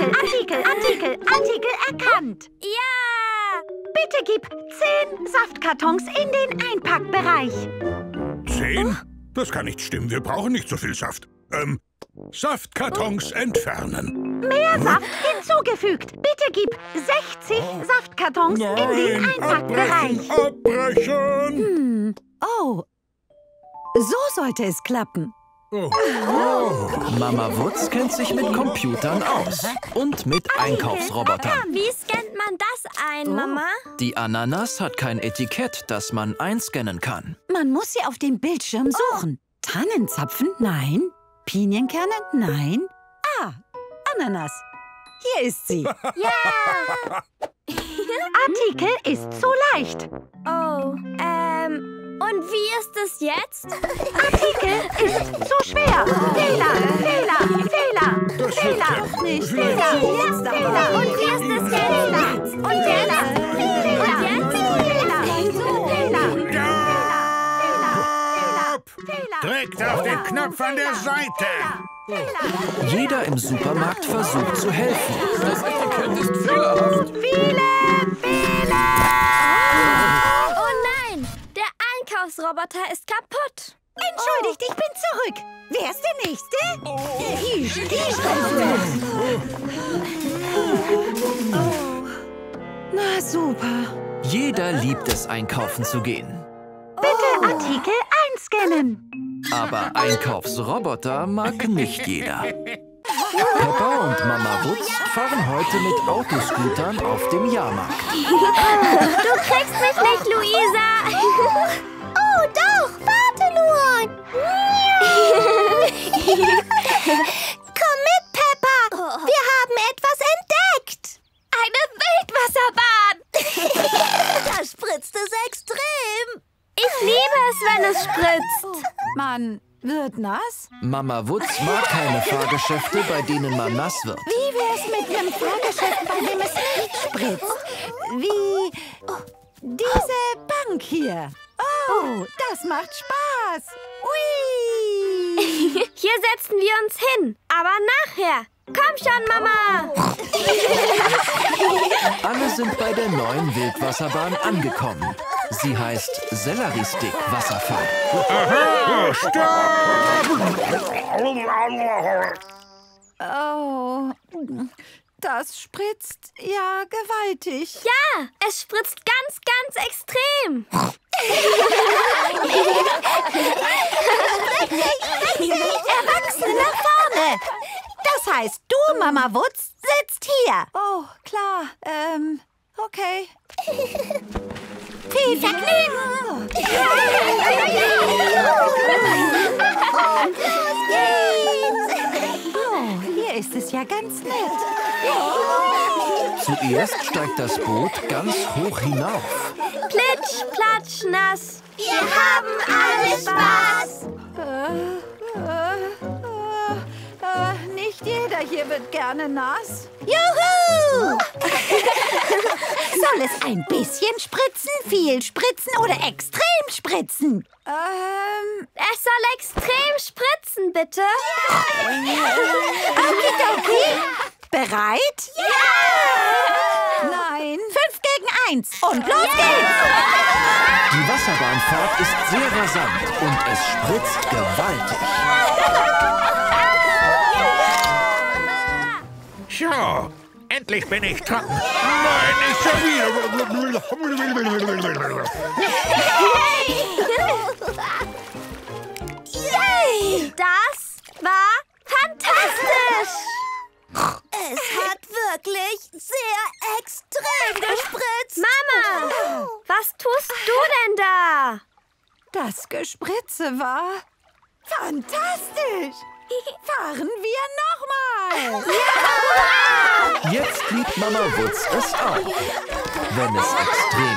erkannt. Ja! Bitte gib 10 Saftkartons in den Einpackbereich. 10? Das kann nicht stimmen. Wir brauchen nicht so viel Saft. Saftkartons entfernen. Mehr Saft hinzugefügt. Bitte gib 60 Saftkartons in den Einpackbereich. Abbrechen! Oh, so sollte es klappen. Mama Wutz kennt sich mit Computern aus und mit Einkaufsrobotern. Wie scannt man das ein, Mama? Die Ananas hat kein Etikett, das man einscannen kann. Man muss sie auf dem Bildschirm suchen. Tannenzapfen? Nein. Pinienkerne? Nein. Ananas. Hier ist sie. Ja! Artikel ist zu leicht. Oh, und wie ist es jetzt? Artikel ist zu schwer. Fehler. Das wird klappen. Nicht Vielleicht so. Fehler. Und wie ist es jetzt? Und jetzt? Drückt auf den Knopf an der Seite. Jeder im Supermarkt versucht zu helfen. Das Etikett ist fehlerhaft. Viele Fehler. Oh nein! Der Einkaufsroboter ist kaputt. Entschuldigt, ich bin zurück. Wer ist der Nächste? Na super. Jeder liebt es, einkaufen zu gehen. Bitte Artikel einscannen. Aber Einkaufsroboter mag nicht jeder. Peppa und Mama Wutz fahren heute mit Autoscootern auf dem Jahrmarkt. Du kriegst mich nicht, Luisa. Oh, doch, warte nur. Komm mit, Peppa. Wir haben etwas entdeckt. Eine Wildwasserbahn. Da spritzt es extrem. Ich liebe es, wenn es spritzt. Man wird nass? Mama Wutz mag keine Fahrgeschäfte, bei denen man nass wird. Wie wär's mit einem Fahrgeschäft, bei dem es nicht spritzt? Wie diese Bank hier. Oh, das macht Spaß. Ui! Hier setzen wir uns hin, aber nachher. Komm schon, Mama. Alle sind bei der neuen Wildwasserbahn angekommen. Sie heißt Selleriestick-Wasserfall. Oh, das spritzt ja gewaltig. Ja, es spritzt ganz, ganz extrem. Erwachsene nach vorne. Das heißt, du, Mama Wutz, sitzt hier. Oh, klar. Okay. Viel Vergnügen. Oh, hier ist es ja ganz nett. Zuerst steigt das Boot ganz hoch hinauf. Plitsch, platsch, nass. Wir haben alle Spaß. Nicht jeder hier wird gerne nass. Juhu! Soll es ein bisschen spritzen, viel spritzen oder extrem spritzen? Es soll extrem spritzen, bitte. Okidoki. Bereit? Ja! Nein. 5 gegen 1. Und los geht's. Die Wasserbahnfahrt ist sehr rasant und es spritzt gewaltig. So, endlich bin ich trocken. Nein, nicht schon wieder. Yay! Das war fantastisch. Es hat wirklich sehr extrem gespritzt. Mama, was tust du denn da? Das Gespritze war fantastisch. Fahren wir nochmal. Jetzt liebt Mama Wutz es auch, wenn es extrem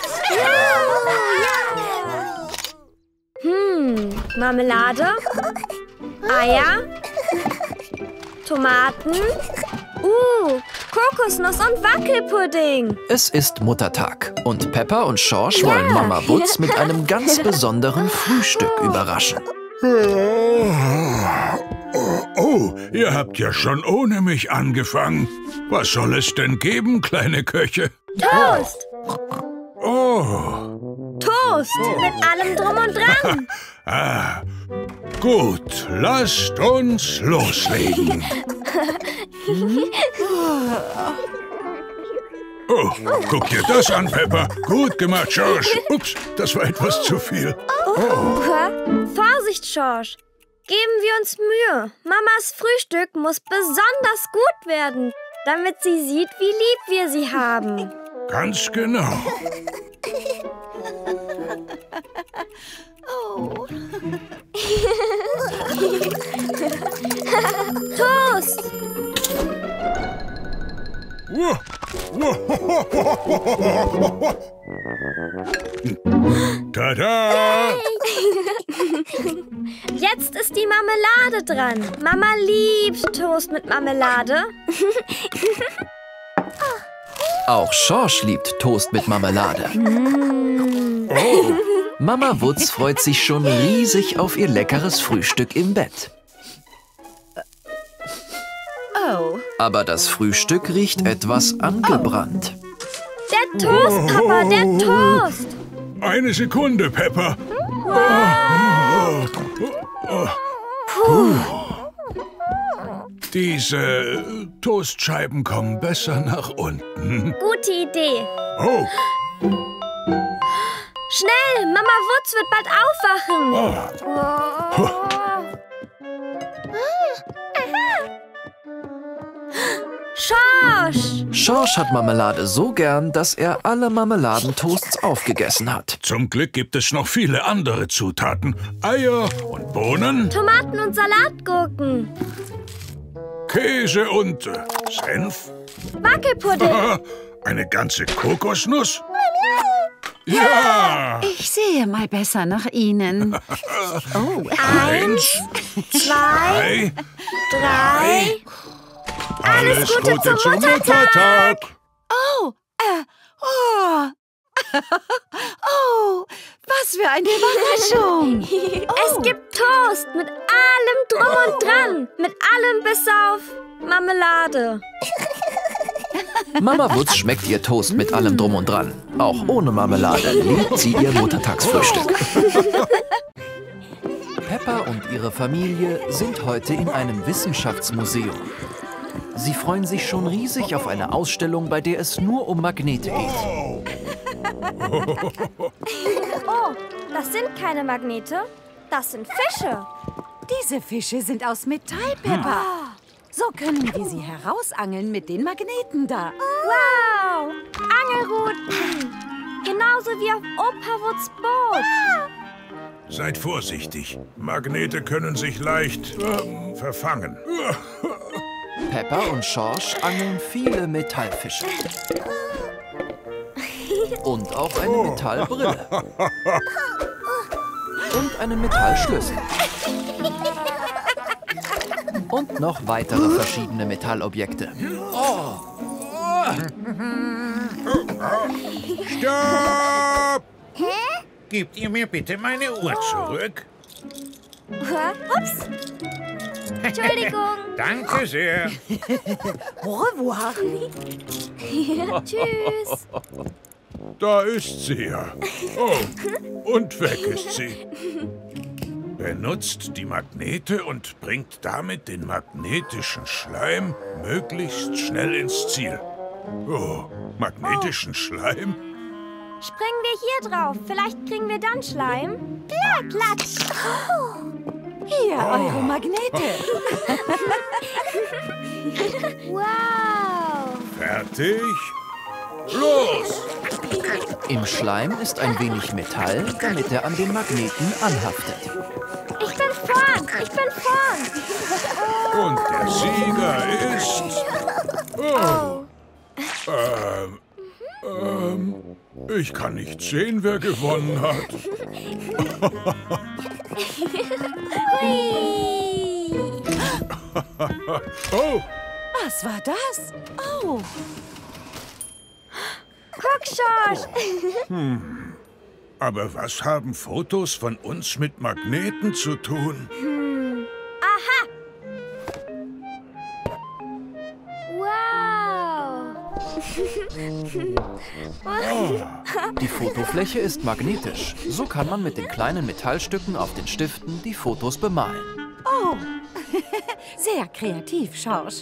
spritzt. Marmelade, Eier, Tomaten, Kokosnuss und Wackelpudding. Es ist Muttertag und Peppa und Schorsch wollen Mama Wutz mit einem ganz besonderen Frühstück überraschen. Oh, ihr habt ja schon ohne mich angefangen. Was soll es denn geben, kleine Köche? Toast! Oh, Toast mit allem drum und dran. gut, lasst uns loslegen. Oh, guck dir das an, Peppa. Gut gemacht, Schorsch. Ups, das war etwas zu viel. Vorsicht, Schorsch. Geben wir uns Mühe. Mamas Frühstück muss besonders gut werden, damit sie sieht, wie lieb wir sie haben. Ganz genau. Toast! Tada! Jetzt ist die Marmelade dran. Mama liebt Toast mit Marmelade. Auch Schorsch liebt Toast mit Marmelade. Mama Wutz freut sich schon riesig auf ihr leckeres Frühstück im Bett. Aber das Frühstück riecht etwas angebrannt. Der Toast, Papa, der Toast. Eine Sekunde, Peppa. Diese Toastscheiben kommen besser nach unten. Gute Idee. Oh, Schnell, Mama Wutz wird bald aufwachen. Schorsch! Schorsch hat Marmelade so gern, dass er alle Marmeladentoasts aufgegessen hat. zum Glück gibt es noch viele andere Zutaten. Eier und Bohnen, Tomaten und Salatgurken. Käse und Senf. Wackelpudding. Eine ganze Kokosnuss. Ja! Ich sehe mal besser nach Ihnen. Oh, 1, 2, 3. 3. Alles Gute zum Muttertag. oh. Oh, was für eine Überraschung. Es gibt Toast mit allem drum und dran. Mit allem bis auf Marmelade. Mama Wutz schmeckt ihr Toast mit allem Drum und Dran. Auch ohne Marmelade liebt sie ihr Muttertagsfrühstück. Peppa und ihre Familie sind heute in einem Wissenschaftsmuseum. Sie freuen sich schon riesig auf eine Ausstellung, bei der es nur um Magnete geht. Oh, das sind keine Magnete. Das sind Fische. Diese Fische sind aus Metall, Peppa. So können wir sie herausangeln mit den Magneten da. Wow, Angelruten. Genauso wie auf Opa Wutz Boot. Seid vorsichtig. Magnete können sich leicht verfangen. Peppa und Schorsch angeln viele Metallfische. Und auch eine Metallbrille. Und einen Metallschlüssel. Und noch weitere verschiedene Metallobjekte. Stopp! Gebt ihr mir bitte meine Uhr zurück? Ups. Entschuldigung. Danke sehr. Au revoir. Tschüss. Da ist sie ja. Oh, und weg ist sie. Benutzt die Magnete und bringt damit den magnetischen Schleim möglichst schnell ins Ziel. Oh, magnetischen Schleim? Springen wir hier drauf. Vielleicht kriegen wir dann Schleim. Klatsch. Hier, eure Magnete. Wow. Fertig? Los! Im Schleim ist ein wenig Metall, damit er an den Magneten anhaftet. Ich bin vorn. Ich bin vorn. Und der Sieger ist... ich kann nicht sehen, wer gewonnen hat. Oh, Was war das? Oh, Guck, Schorsch. aber was haben Fotos von uns mit Magneten zu tun? Aha. Wow. Die Fotofläche ist magnetisch. So kann man mit den kleinen Metallstücken auf den Stiften die Fotos bemalen. oh. Sehr kreativ, Schorsch.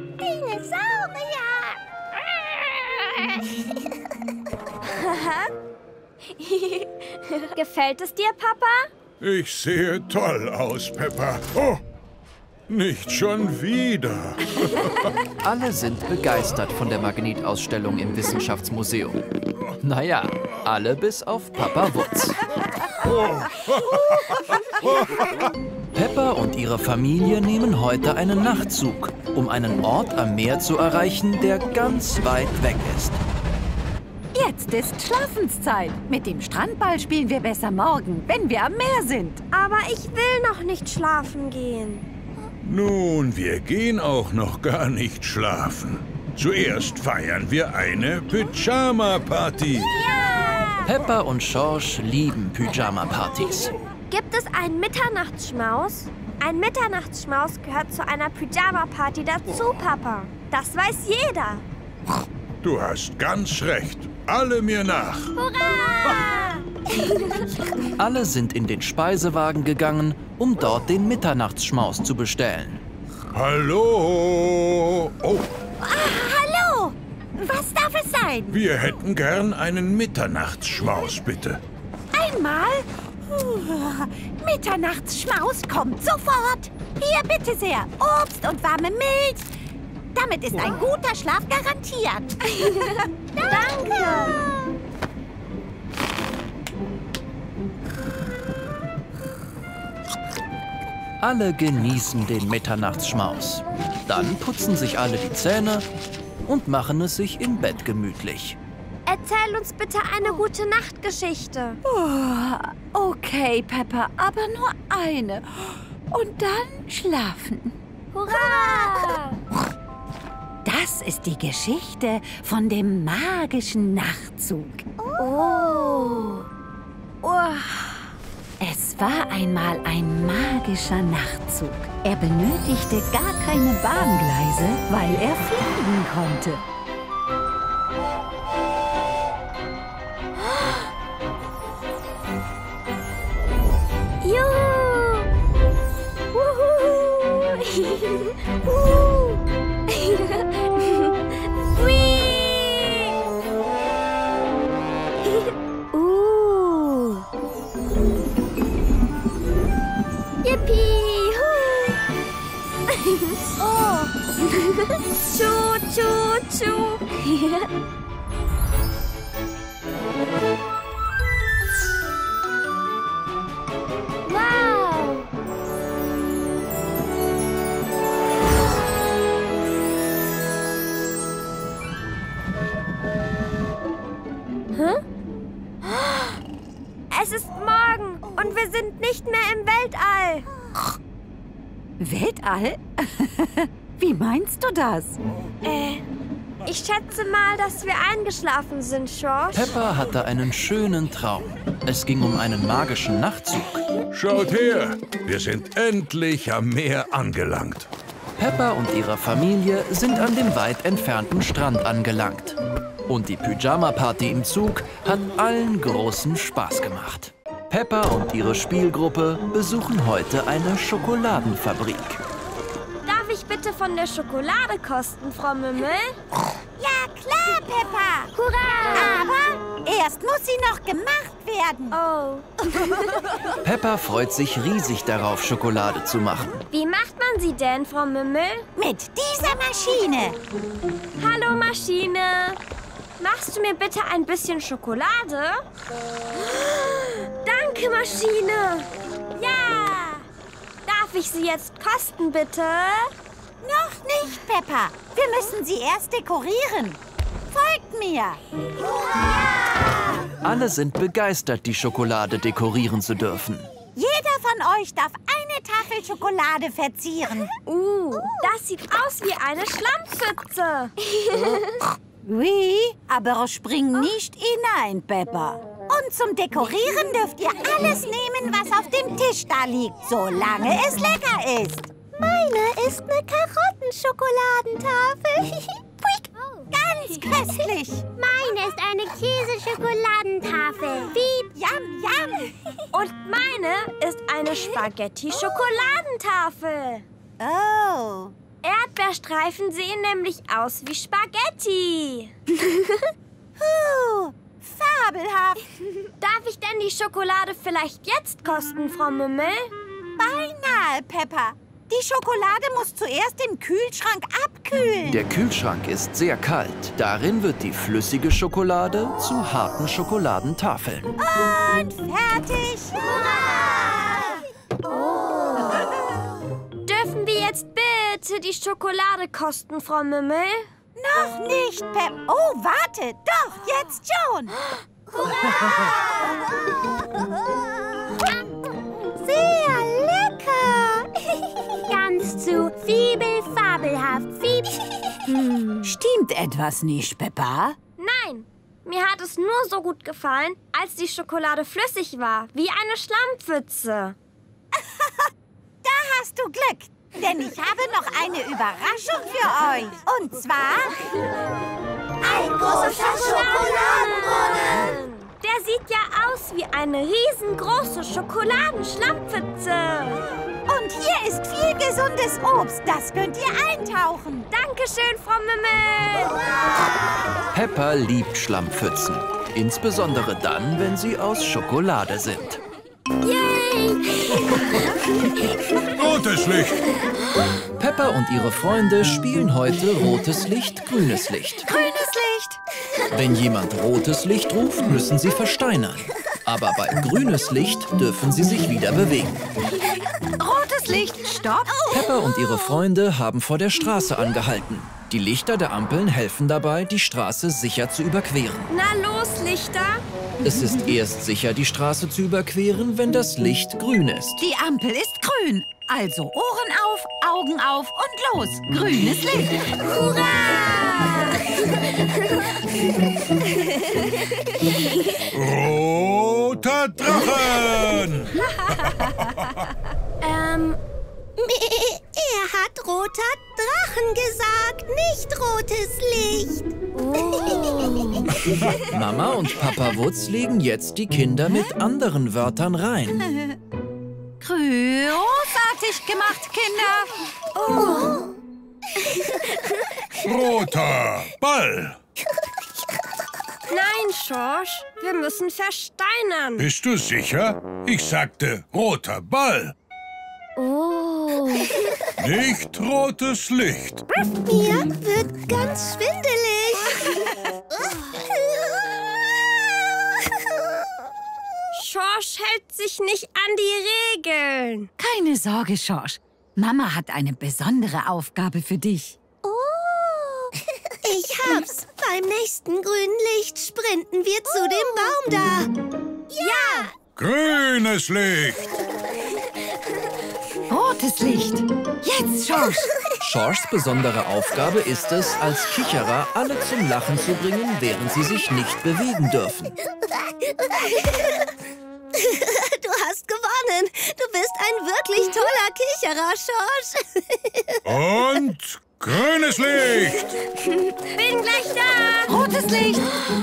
Gefällt es dir, Papa? Ich sehe toll aus, Peppa. Oh, nicht schon wieder. Alle sind begeistert von der Magnetausstellung im Wissenschaftsmuseum. Naja, alle bis auf Papa Wutz. Peppa und ihre Familie nehmen heute einen Nachtzug, um einen Ort am Meer zu erreichen, der ganz weit weg ist. Jetzt ist Schlafenszeit. Mit dem Strandball spielen wir besser morgen, wenn wir am Meer sind. Aber ich will noch nicht schlafen gehen. Nun, wir gehen auch noch gar nicht schlafen. Zuerst feiern wir eine Pyjama-Party. Peppa und Schorsch lieben Pyjama-Partys. Gibt es einen Mitternachtsschmaus? Ein Mitternachtsschmaus gehört zu einer Pyjama-Party dazu, Papa. Das weiß jeder. Du hast ganz recht. Alle mir nach. Hurra! Alle sind in den Speisewagen gegangen, um dort den Mitternachtsschmaus zu bestellen. Hallo? Oh, Hallo! Was darf es sein? wir hätten gern einen Mitternachtsschmaus, bitte. Einmal? Mitternachtsschmaus kommt sofort. Hier, bitte sehr. Obst und warme Milch. Damit ist ein guter Schlaf garantiert. Danke. Alle genießen den Mitternachtsschmaus. Dann putzen sich alle die Zähne und machen es sich im Bett gemütlich. Erzähl uns bitte eine gute Nachtgeschichte. Okay, Peppa, aber nur eine. Und dann schlafen. Hurra! Das ist die Geschichte von dem magischen Nachtzug. Oh. Es war einmal ein magischer Nachtzug. Er benötigte gar keine Bahngleise, weil er fliegen konnte. Juhu! Wuhu! Yippie! Oh! Tschu, tschu, tschu! Wow! Hä? Es ist morgen und wir sind nicht mehr im Weltall. Weltall? Wie meinst du das? Ich schätze mal, dass wir eingeschlafen sind, George. Peppa hatte einen schönen Traum. Es ging um einen magischen Nachtzug. Schaut her, wir sind endlich am Meer angelangt. Peppa und ihre Familie sind an dem weit entfernten Strand angelangt. Und die Pyjama-Party im Zug hat allen großen Spaß gemacht. Peppa und ihre Spielgruppe besuchen heute eine Schokoladenfabrik. Darf ich bitte von der Schokolade kosten, Frau Mümmel? Ja, klar, Peppa. Hurra! Aber erst muss sie noch gemacht werden. Oh. Peppa freut sich riesig darauf, Schokolade zu machen. Wie macht man sie denn, Frau Mümmel? Mit dieser Maschine. Hallo, Maschine. Machst du mir bitte ein bisschen Schokolade? Danke, Maschine. Ja. Darf ich sie jetzt kosten, bitte? Noch nicht, Peppa. Wir müssen sie erst dekorieren. Folgt mir. Alle sind begeistert, die Schokolade dekorieren zu dürfen. Jeder von euch darf eine Tafel Schokolade verzieren. Das sieht aus wie eine Schlammpfütze. Oui, aber spring nicht hinein, Peppa. Und zum Dekorieren dürft ihr alles nehmen, was auf dem Tisch da liegt, solange es lecker ist. Meine ist eine Karottenschekoladentafel. Ganz köstlich. Meine ist eine Käseschekoladentafel. Piep, yum, yum. Und meine ist eine Spaghetti-Schokoladentafel. Oh. Erdbeerstreifen sehen nämlich aus wie Spaghetti. Fabelhaft. Darf ich denn die Schokolade vielleicht jetzt kosten, Frau Mümmel? Beinahe, Peppa. Die Schokolade muss zuerst im Kühlschrank abkühlen. Der Kühlschrank ist sehr kalt. Darin wird die flüssige Schokolade zu harten Schokoladentafeln. Und fertig. Dürfen wir jetzt bitte die Schokolade kosten, Frau Mümmel? Noch nicht, Pep. Oh, warte. Doch, jetzt schon. Sehr lecker. Ganz zu fabelhaft. Stimmt etwas nicht, Peppa? Nein, mir hat es nur so gut gefallen, als die Schokolade flüssig war, wie eine Schlammpfütze. Da hast du Glück, denn ich habe noch eine Überraschung für euch. Und zwar Ein großer Schokoladenbrunnen. Der sieht ja aus wie eine riesengroße Schokoladenschlammpfütze. Und hier ist viel gesundes Obst. Das könnt ihr eintauchen. Dankeschön, Frau Mimmel. Peppa liebt Schlammpfützen. Insbesondere dann, wenn sie aus Schokolade sind. Yay! Rotes Licht. Peppa und ihre Freunde spielen heute rotes Licht, grünes Licht. Grünes Licht. Wenn jemand rotes Licht ruft, müssen sie versteinern. Aber bei grünes Licht dürfen sie sich wieder bewegen. Rotes Licht. Stopp. Peppa und ihre Freunde haben vor der Straße angehalten. Die Lichter der Ampeln helfen dabei, die Straße sicher zu überqueren. Na los, Lichter. Es ist erst sicher, die Straße zu überqueren, wenn das Licht grün ist. Die Ampel ist grün. Also Ohren auf, Augen auf und los. Grünes Licht. Roter Drachen. Er hat roter Drachen gesagt, nicht rotes Licht. Mama und Papa Wutz legen jetzt die Kinder mit anderen Wörtern rein. Großartig gemacht, Kinder. Roter Ball. Nein, Schorsch, wir müssen versteinern. Bist du sicher? Ich sagte roter Ball. Oh. Nicht rotes Licht. Mir wird ganz schwindelig. Schorsch hält sich nicht an die Regeln. Keine Sorge, Schorsch. Mama hat eine besondere Aufgabe für dich. Oh, ich hab's. Beim nächsten grünen Licht sprinten wir zu dem Baum da. Ja! Grünes Licht. Rotes Licht. Jetzt, Schorsch. Schorschs besondere Aufgabe ist es, als Kicherer alle zum Lachen zu bringen, während sie sich nicht bewegen dürfen. Du hast gewonnen. Du bist ein wirklich toller Kicherer, Schorsch. Und grünes Licht. Bin gleich da. Rotes Licht.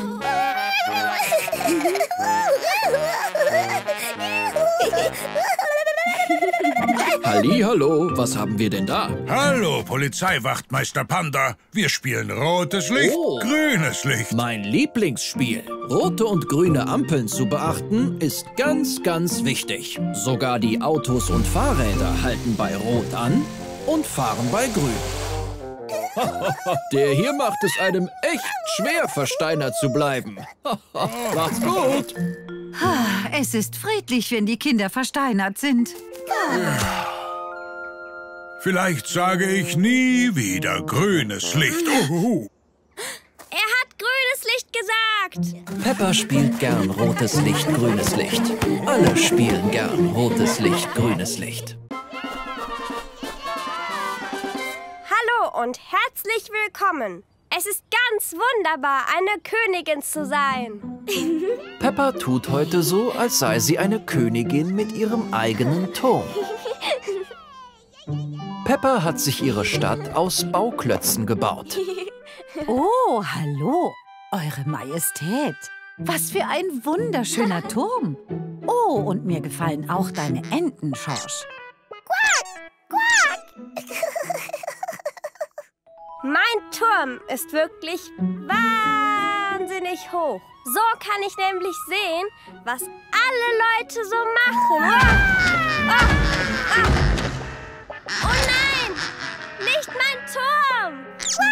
Hallihallo, was haben wir denn da? Hallo, Polizeiwachtmeister Panda. Wir spielen rotes Licht, Oh. grünes Licht. Mein Lieblingsspiel. Rote und grüne Ampeln zu beachten, ist ganz, ganz wichtig. Sogar die Autos und Fahrräder halten bei Rot an und fahren bei Grün. Der hier macht es einem echt schwer, versteinert zu bleiben. Macht's gut. Es ist friedlich, wenn die Kinder versteinert sind. Vielleicht sage ich nie wieder grünes Licht. Er hat grünes Licht gesagt. Peppa spielt gern rotes Licht, grünes Licht. Alle spielen gern rotes Licht, grünes Licht. Hallo und herzlich willkommen. Es ist ganz wunderbar, eine Königin zu sein. Peppa tut heute so, als sei sie eine Königin mit ihrem eigenen Turm. Peppa hat sich ihre Stadt aus Bauklötzen gebaut. Oh, hallo, Eure Majestät. Was für ein wunderschöner Turm. Oh, und mir gefallen auch deine Enten, Schorsch. Mein Turm ist wirklich wahnsinnig hoch. So kann ich nämlich sehen, was alle Leute so machen. Oh nein! Nicht mein Turm!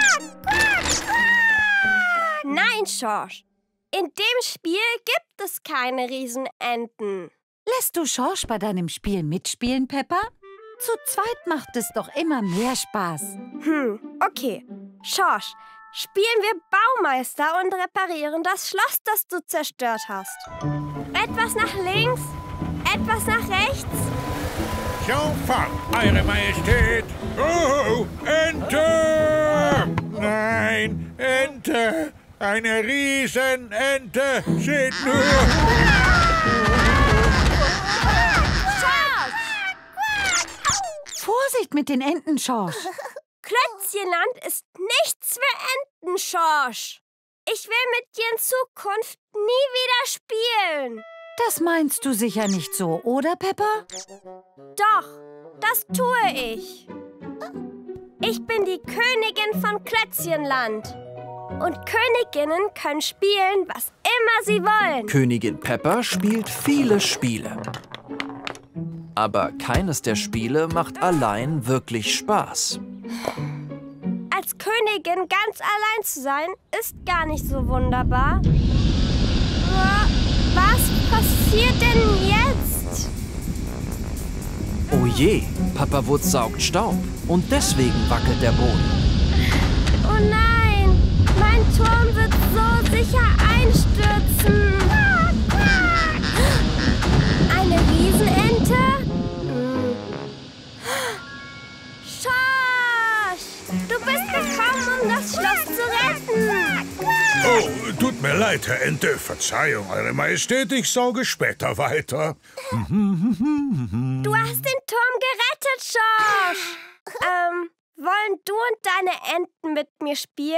Nein, Schorsch. In dem Spiel gibt es keine Riesenenten. Lässt du Schorsch bei deinem Spiel mitspielen, Peppa? Zu zweit macht es doch immer mehr Spaß. Okay. Schorsch, spielen wir Baumeister und reparieren das Schloss, das du zerstört hast. Etwas nach links, etwas nach rechts. Sofort, Eure Majestät! Oh, Ente! Nein, Ente! Eine Riesenente! Seht nur! Vorsicht mit den Enten, Schorsch. Klötzchenland ist nichts für Enten, Schorsch. Ich will mit dir in Zukunft nie wieder spielen. Das meinst du sicher nicht so, oder, Peppa? Doch, das tue ich. Ich bin die Königin von Klötzchenland. Und Königinnen können spielen, was immer sie wollen. Königin Peppa spielt viele Spiele. Aber keines der Spiele macht allein wirklich Spaß. Als Königin ganz allein zu sein, ist gar nicht so wunderbar. Was passiert denn jetzt? Oh je, Papa Wutz saugt Staub und deswegen wackelt der Boden. Oh nein, mein Turm wird so sicher einstürzen. Eine Riesenente? Schorsch, du bist gekommen, um das Schloss zu retten. Oh, tut mir leid, Herr Ente. Verzeihung, Eure Majestät, ich sauge später weiter. Du hast den Turm gerettet, Schorsch. Wollen du und deine Enten mit mir spielen?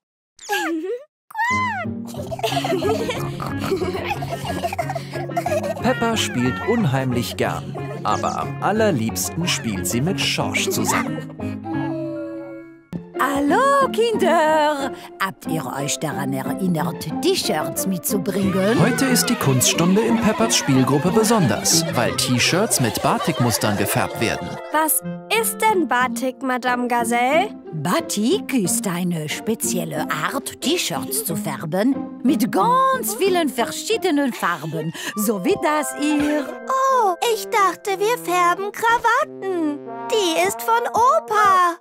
Peppa spielt unheimlich gern, aber am allerliebsten spielt sie mit Schorsch zusammen. Hallo, Kinder! Habt ihr euch daran erinnert, T-Shirts mitzubringen? Heute ist die Kunststunde in Peppas Spielgruppe besonders, weil T-Shirts mit Batikmustern gefärbt werden. Was ist denn Batik, Madame Gazelle? Batik ist eine spezielle Art, T-Shirts zu färben mit ganz vielen verschiedenen Farben, so wie das hier. Oh, ich dachte, wir färben Krawatten. Die ist von Opa.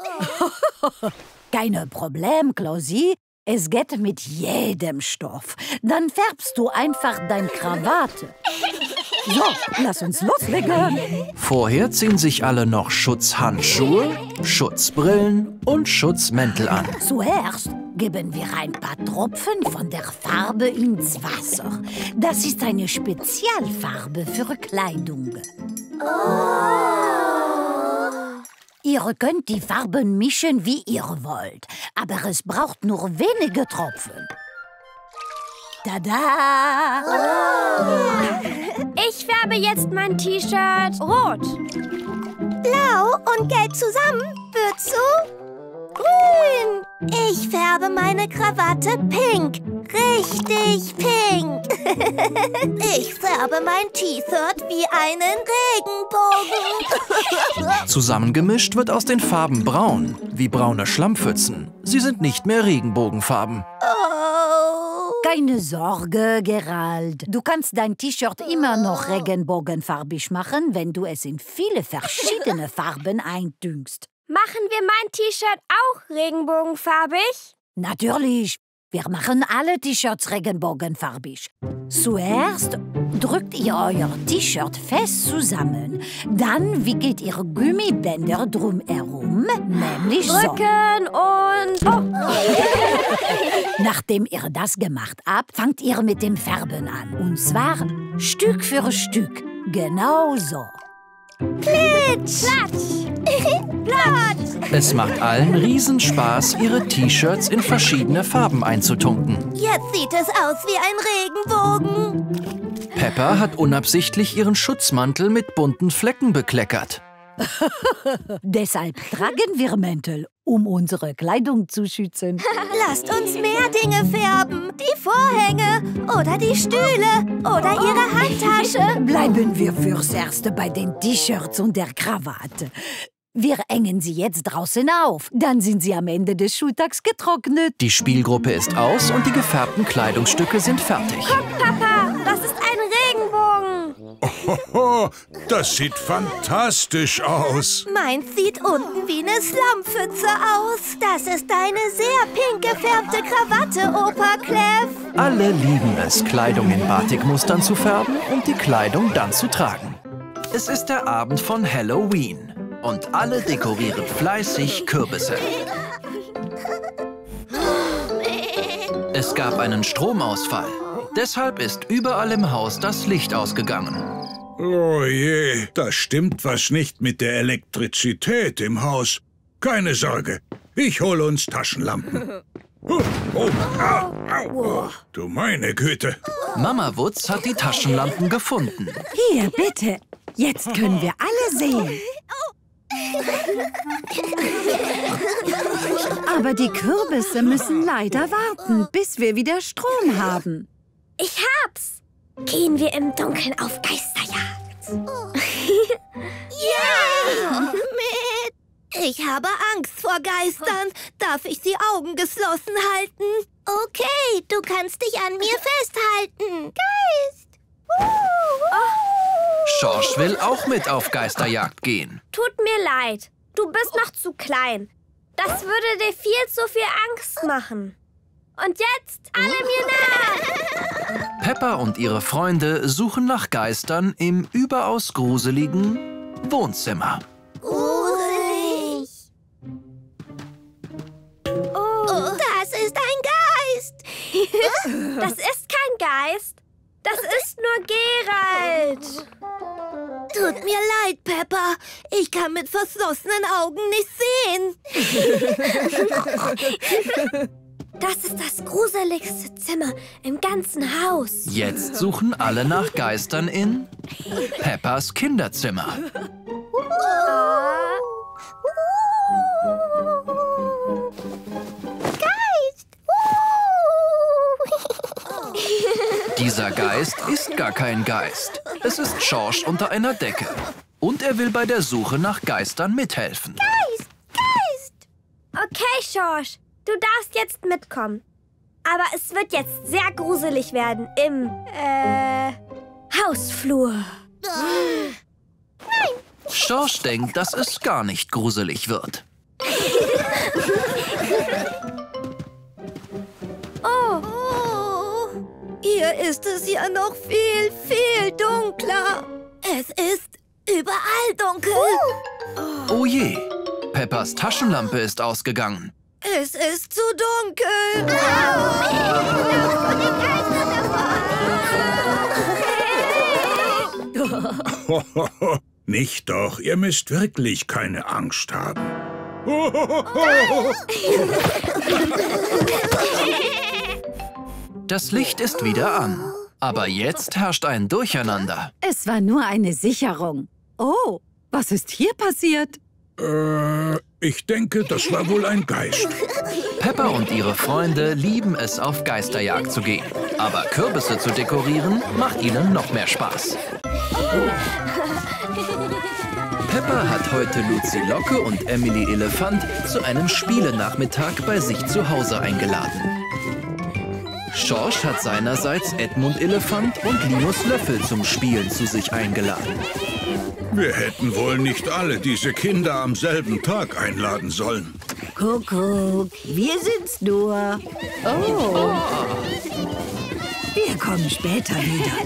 Kein Problem, Klausi. Es geht mit jedem Stoff. Dann färbst du einfach deine Krawatte. So, lass uns loslegen. Vorher ziehen sich alle noch Schutzhandschuhe, Schutzbrillen und Schutzmäntel an. Zuerst geben wir ein paar Tropfen von der Farbe ins Wasser. Das ist eine Spezialfarbe für Kleidung. Ihr könnt die Farben mischen, wie ihr wollt. Aber es braucht nur wenige Tropfen. Tada! Ich färbe jetzt mein T-Shirt rot. Blau und gelb zusammen wird zu grün. Ich färbe meine Krawatte pink. Richtig pink. Ich färbe mein T-Shirt wie einen Regenbogen. Zusammengemischt wird aus den Farben braun, wie braune Schlammpfützen. Sie sind nicht mehr Regenbogenfarben. Oh. Keine Sorge, Gerald. Du kannst dein T-Shirt immer noch regenbogenfarbig machen, wenn du es in viele verschiedene Farben eintüngst. Machen wir mein T-Shirt auch regenbogenfarbig? Natürlich. Wir machen alle T-Shirts regenbogenfarbig. Zuerst drückt ihr euer T-Shirt fest zusammen. Dann wickelt ihr Gummibänder drumherum, nämlich so. Drücken und... Oh. Nachdem ihr das gemacht habt, fangt ihr mit dem Färben an. Und zwar Stück für Stück. Genau so. Plitsch! Platsch! Platsch! Es macht allen Riesenspaß, ihre T-Shirts in verschiedene Farben einzutunken. Jetzt sieht es aus wie ein Regenbogen. Peppa hat unabsichtlich ihren Schutzmantel mit bunten Flecken bekleckert. Deshalb tragen wir Mäntel, um unsere Kleidung zu schützen. Lasst uns mehr Dinge färben. Die Vorhänge oder die Stühle oder Ihre Handtasche. Bleiben wir fürs Erste bei den T-Shirts und der Krawatte. Wir hängen sie jetzt draußen auf. Dann sind sie am Ende des Schultags getrocknet. Die Spielgruppe ist aus und die gefärbten Kleidungsstücke sind fertig. Guck, Papa, das ist ein Regenbogen. Ohoho, das sieht fantastisch aus. Meins sieht unten wie eine Schlammpfütze aus. Das ist eine sehr pink gefärbte Krawatte, Opa Clef. Alle lieben es, Kleidung in Batikmustern zu färben und die Kleidung dann zu tragen. Es ist der Abend von Halloween und alle dekorieren fleißig Kürbisse. Es gab einen Stromausfall. Deshalb ist überall im Haus das Licht ausgegangen. Oh je, da stimmt was nicht mit der Elektrizität im Haus. Keine Sorge, ich hole uns Taschenlampen. Du meine Güte. Mama Wutz hat die Taschenlampen gefunden. Hier, bitte. Jetzt können wir alle sehen. Aber die Kürbisse müssen leider warten, bis wir wieder Strom haben. Ich hab's. Gehen wir im Dunkeln auf Geisterjagd. Ja! Mit! Ich habe Angst vor Geistern. Darf ich die Augen geschlossen halten? Okay, du kannst dich an mir festhalten. Geist! Schorsch will auch mit auf Geisterjagd gehen. Tut mir leid. Du bist noch zu klein. Das würde dir viel zu viel Angst machen. Und jetzt alle mir nach! Peppa und ihre Freunde suchen nach Geistern im überaus gruseligen Wohnzimmer. Gruselig! Oh, das ist ein Geist! Das ist kein Geist. Das ist nur Gerald. Tut mir leid, Peppa. Ich kann mit verschlossenen Augen nicht sehen. Das ist das gruseligste Zimmer im ganzen Haus. Jetzt suchen alle nach Geistern in Peppas Kinderzimmer. Geist! Dieser Geist ist gar kein Geist. Es ist Schorsch unter einer Decke. Und er will bei der Suche nach Geistern mithelfen. Geist! Geist! Okay, Schorsch, du darfst jetzt mitkommen. Aber es wird jetzt sehr gruselig werden im, Hausflur. Schorsch denkt, dass es gar nicht gruselig wird. Oh, hier ist es ja noch viel, viel dunkler. Es ist überall dunkel. Oh je, Peppas Taschenlampe ist ausgegangen. Es ist zu dunkel. Nicht doch, ihr müsst wirklich keine Angst haben. Das Licht ist wieder an. Aber jetzt herrscht ein Durcheinander. Es war nur eine Sicherung. Oh, was ist hier passiert? Ich denke, das war wohl ein Geist. Peppa und ihre Freunde lieben es, auf Geisterjagd zu gehen. Aber Kürbisse zu dekorieren macht ihnen noch mehr Spaß. Peppa hat heute Luzi Locke und Emily Elefant zu einem Spielenachmittag bei sich zu Hause eingeladen. Schorsch hat seinerseits Edmund Elefant und Linus Löffel zum Spielen zu sich eingeladen. Wir hätten wohl nicht alle diese Kinder am selben Tag einladen sollen. Kuckuck, wir sind's nur. Oh. Wir kommen später wieder.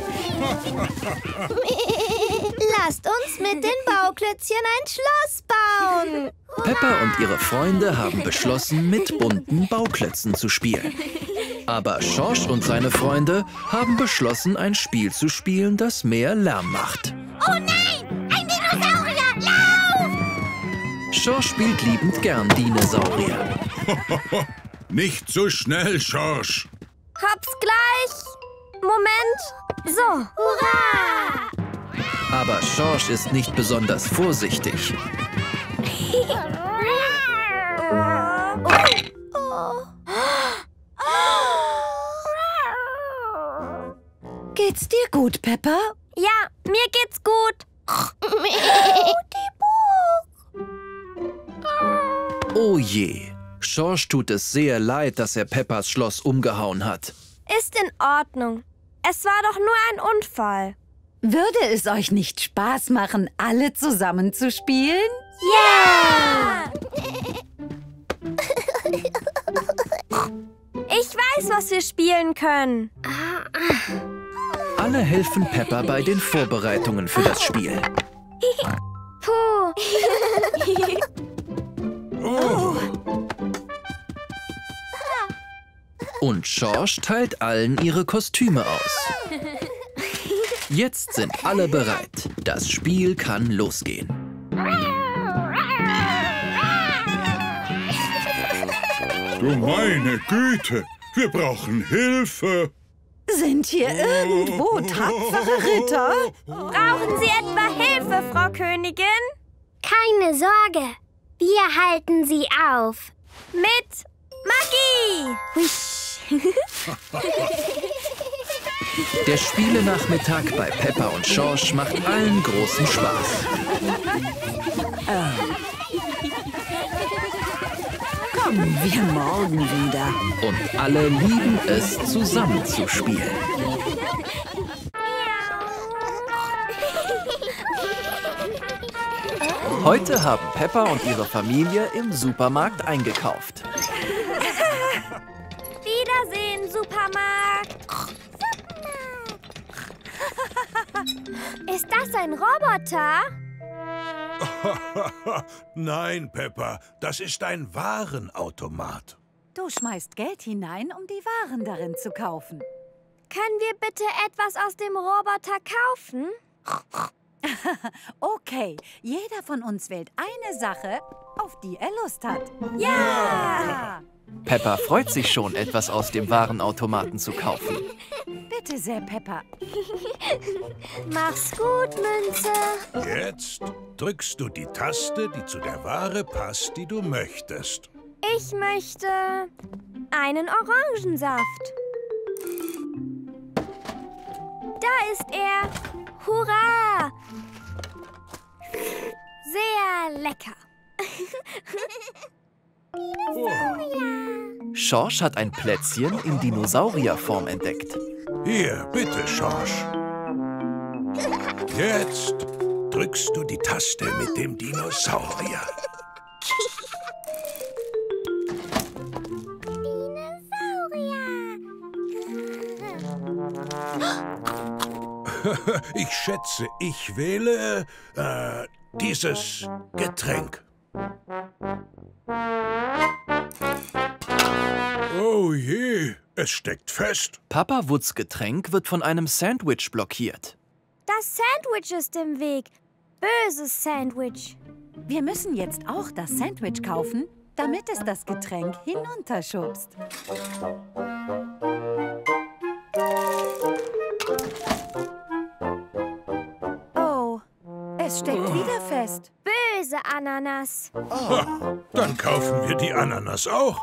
Lasst uns mit den Bauklötzchen ein Schloss bauen. Peppa und ihre Freunde haben beschlossen, mit bunten Bauklötzen zu spielen. Aber Schorsch und seine Freunde haben beschlossen, ein Spiel zu spielen, das mehr Lärm macht. Oh nein! Ein Dinosaurier! Lauf! Schorsch spielt liebend gern Dinosaurier. Nicht so schnell, Schorsch. Hab's gleich. Moment. So. Hurra! Aber Schorsch ist nicht besonders vorsichtig. Geht's dir gut, Peppa? Ja, mir geht's gut. Oh je, Schorsch tut es sehr leid, dass er Peppas Schloss umgehauen hat. Ist in Ordnung. Es war doch nur ein Unfall. Würde es euch nicht Spaß machen, alle zusammen zu spielen? Ja! Ich weiß, was wir spielen können. Alle helfen Peppa bei den Vorbereitungen für das Spiel. Puh. Und Schorsch teilt allen ihre Kostüme aus. Jetzt sind alle bereit. Das Spiel kann losgehen. Du meine Güte, wir brauchen Hilfe. Sind hier irgendwo tapfere Ritter? Brauchen Sie etwa Hilfe, Frau Königin? Keine Sorge, wir halten sie auf. Mit Magie! Der Spielenachmittag bei Peppa und Schorsch macht allen großen Spaß. Kommen wir morgen wieder. Und alle lieben es, zusammen zu spielen. Heute haben Peppa und ihre Familie im Supermarkt eingekauft. Wiedersehen, Supermarkt. Ist das ein Roboter? Nein, Peppa, das ist ein Warenautomat. Du schmeißt Geld hinein, um die Waren darin zu kaufen. Können wir bitte etwas aus dem Roboter kaufen? Okay, jeder von uns wählt eine Sache, auf die er Lust hat. Ja! Peppa freut sich schon, etwas aus dem Warenautomaten zu kaufen. Bitte sehr, Peppa. Mach's gut, Münze. Jetzt drückst du die Taste, die zu der Ware passt, die du möchtest. Ich möchte einen Orangensaft. Da ist er. Hurra! Sehr lecker. Schorsch hat ein Plätzchen in Dinosaurierform entdeckt. Hier, bitte, Schorsch. Jetzt drückst du die Taste mit dem Dinosaurier. Ich schätze, ich wähle dieses Getränk. Oh je, es steckt fest. Papa Wutz Getränk wird von einem Sandwich blockiert. Das Sandwich ist im Weg. Böses Sandwich. Wir müssen jetzt auch das Sandwich kaufen, damit es das Getränk hinunterschubst. Oh, es steckt wieder fest. Böse Ananas. Ah, dann kaufen wir die Ananas auch.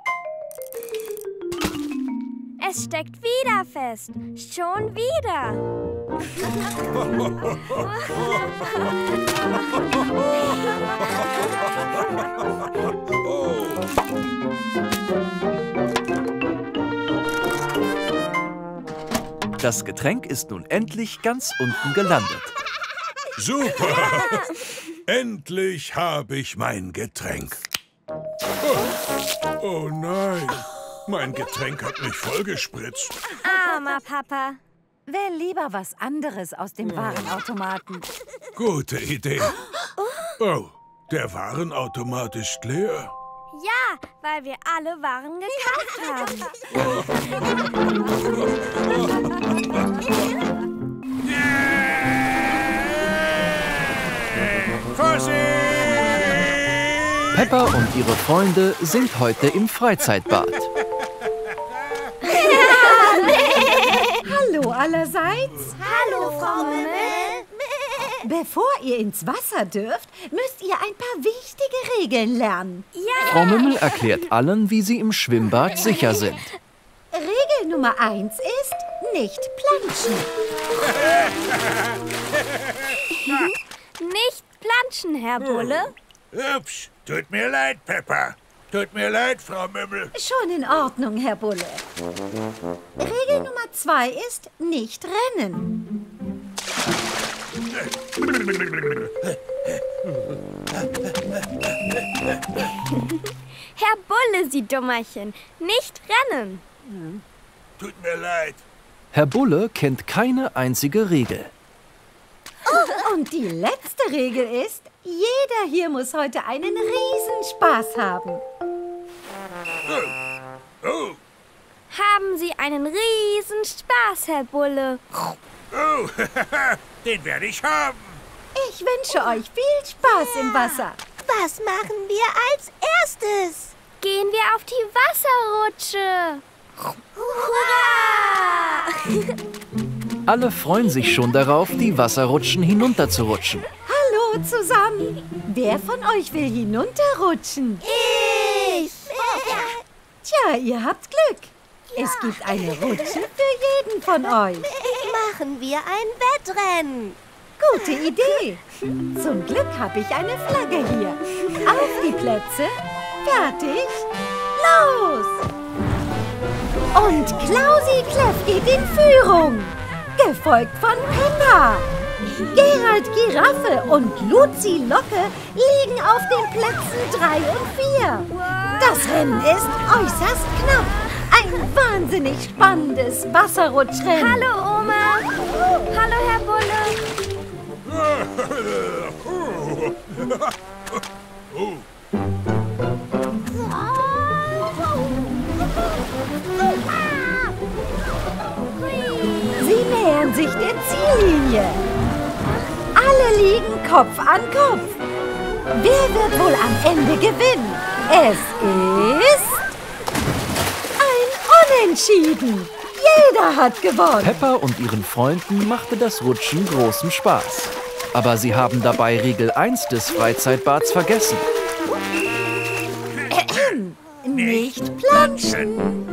Es steckt wieder fest. Schon wieder. Das Getränk ist nun endlich ganz unten gelandet. Super! Endlich habe ich mein Getränk. Oh nein, mein Getränk hat mich vollgespritzt. Armer Papa. Wähl lieber was anderes aus dem Warenautomaten. Gute Idee. Oh, der Warenautomat ist leer. Ja, weil wir alle Waren gekauft haben. Vorsicht! Peppa und ihre Freunde sind heute im Freizeitbad. Hallo allerseits. Hallo, Frau Mümmel. Bevor ihr ins Wasser dürft, müsst ihr ein paar wichtige Regeln lernen. Ja. Frau Mümmel erklärt allen, wie sie im Schwimmbad sicher sind. Regel Nummer 1 ist, nicht planschen. Nicht planschen, Herr Bulle. Ups, tut mir leid, Peppa. Tut mir leid, Frau Mümmel. Schon in Ordnung, Herr Bulle. Regel Nummer 2 ist, nicht rennen. Herr Bulle, Sie Dummerchen. Nicht rennen. Tut mir leid. Herr Bulle kennt keine einzige Regel. Und die letzte Regel ist, jeder hier muss heute einen Riesenspaß haben. Oh, Haben Sie einen Riesenspaß, Herr Bulle. oh, den werde ich haben. Ich wünsche euch viel Spaß im Wasser. Was machen wir als erstes? Gehen wir auf die Wasserrutsche. Hurra! Alle freuen sich schon darauf, die Wasserrutschen hinunterzurutschen. Hallo zusammen. Wer von euch will hinunterrutschen? Ich! Tja, ihr habt Glück. Es gibt eine Rutsche für jeden von euch. Machen wir ein Wettrennen. Gute Idee. Zum Glück habe ich eine Flagge hier. Auf die Plätze. Fertig. Los! Und Klausi Kläff geht in Führung. Gefolgt von Peppa. Gerald Giraffe und Luzi Locke liegen auf den Plätzen 3 und 4. Das Rennen ist äußerst knapp. Ein wahnsinnig spannendes Wasserrutschrennen. Hallo, Oma. Hallo, Herr Bulle. Sie nähern sich der Ziellinie. Alle liegen Kopf an Kopf. Wer wird wohl am Ende gewinnen? Es ist ein Unentschieden. Jeder hat gewonnen. Peppa und ihren Freunden machte das Rutschen großen Spaß. Aber sie haben dabei Regel 1 des Freizeitbads vergessen. Nicht planschen.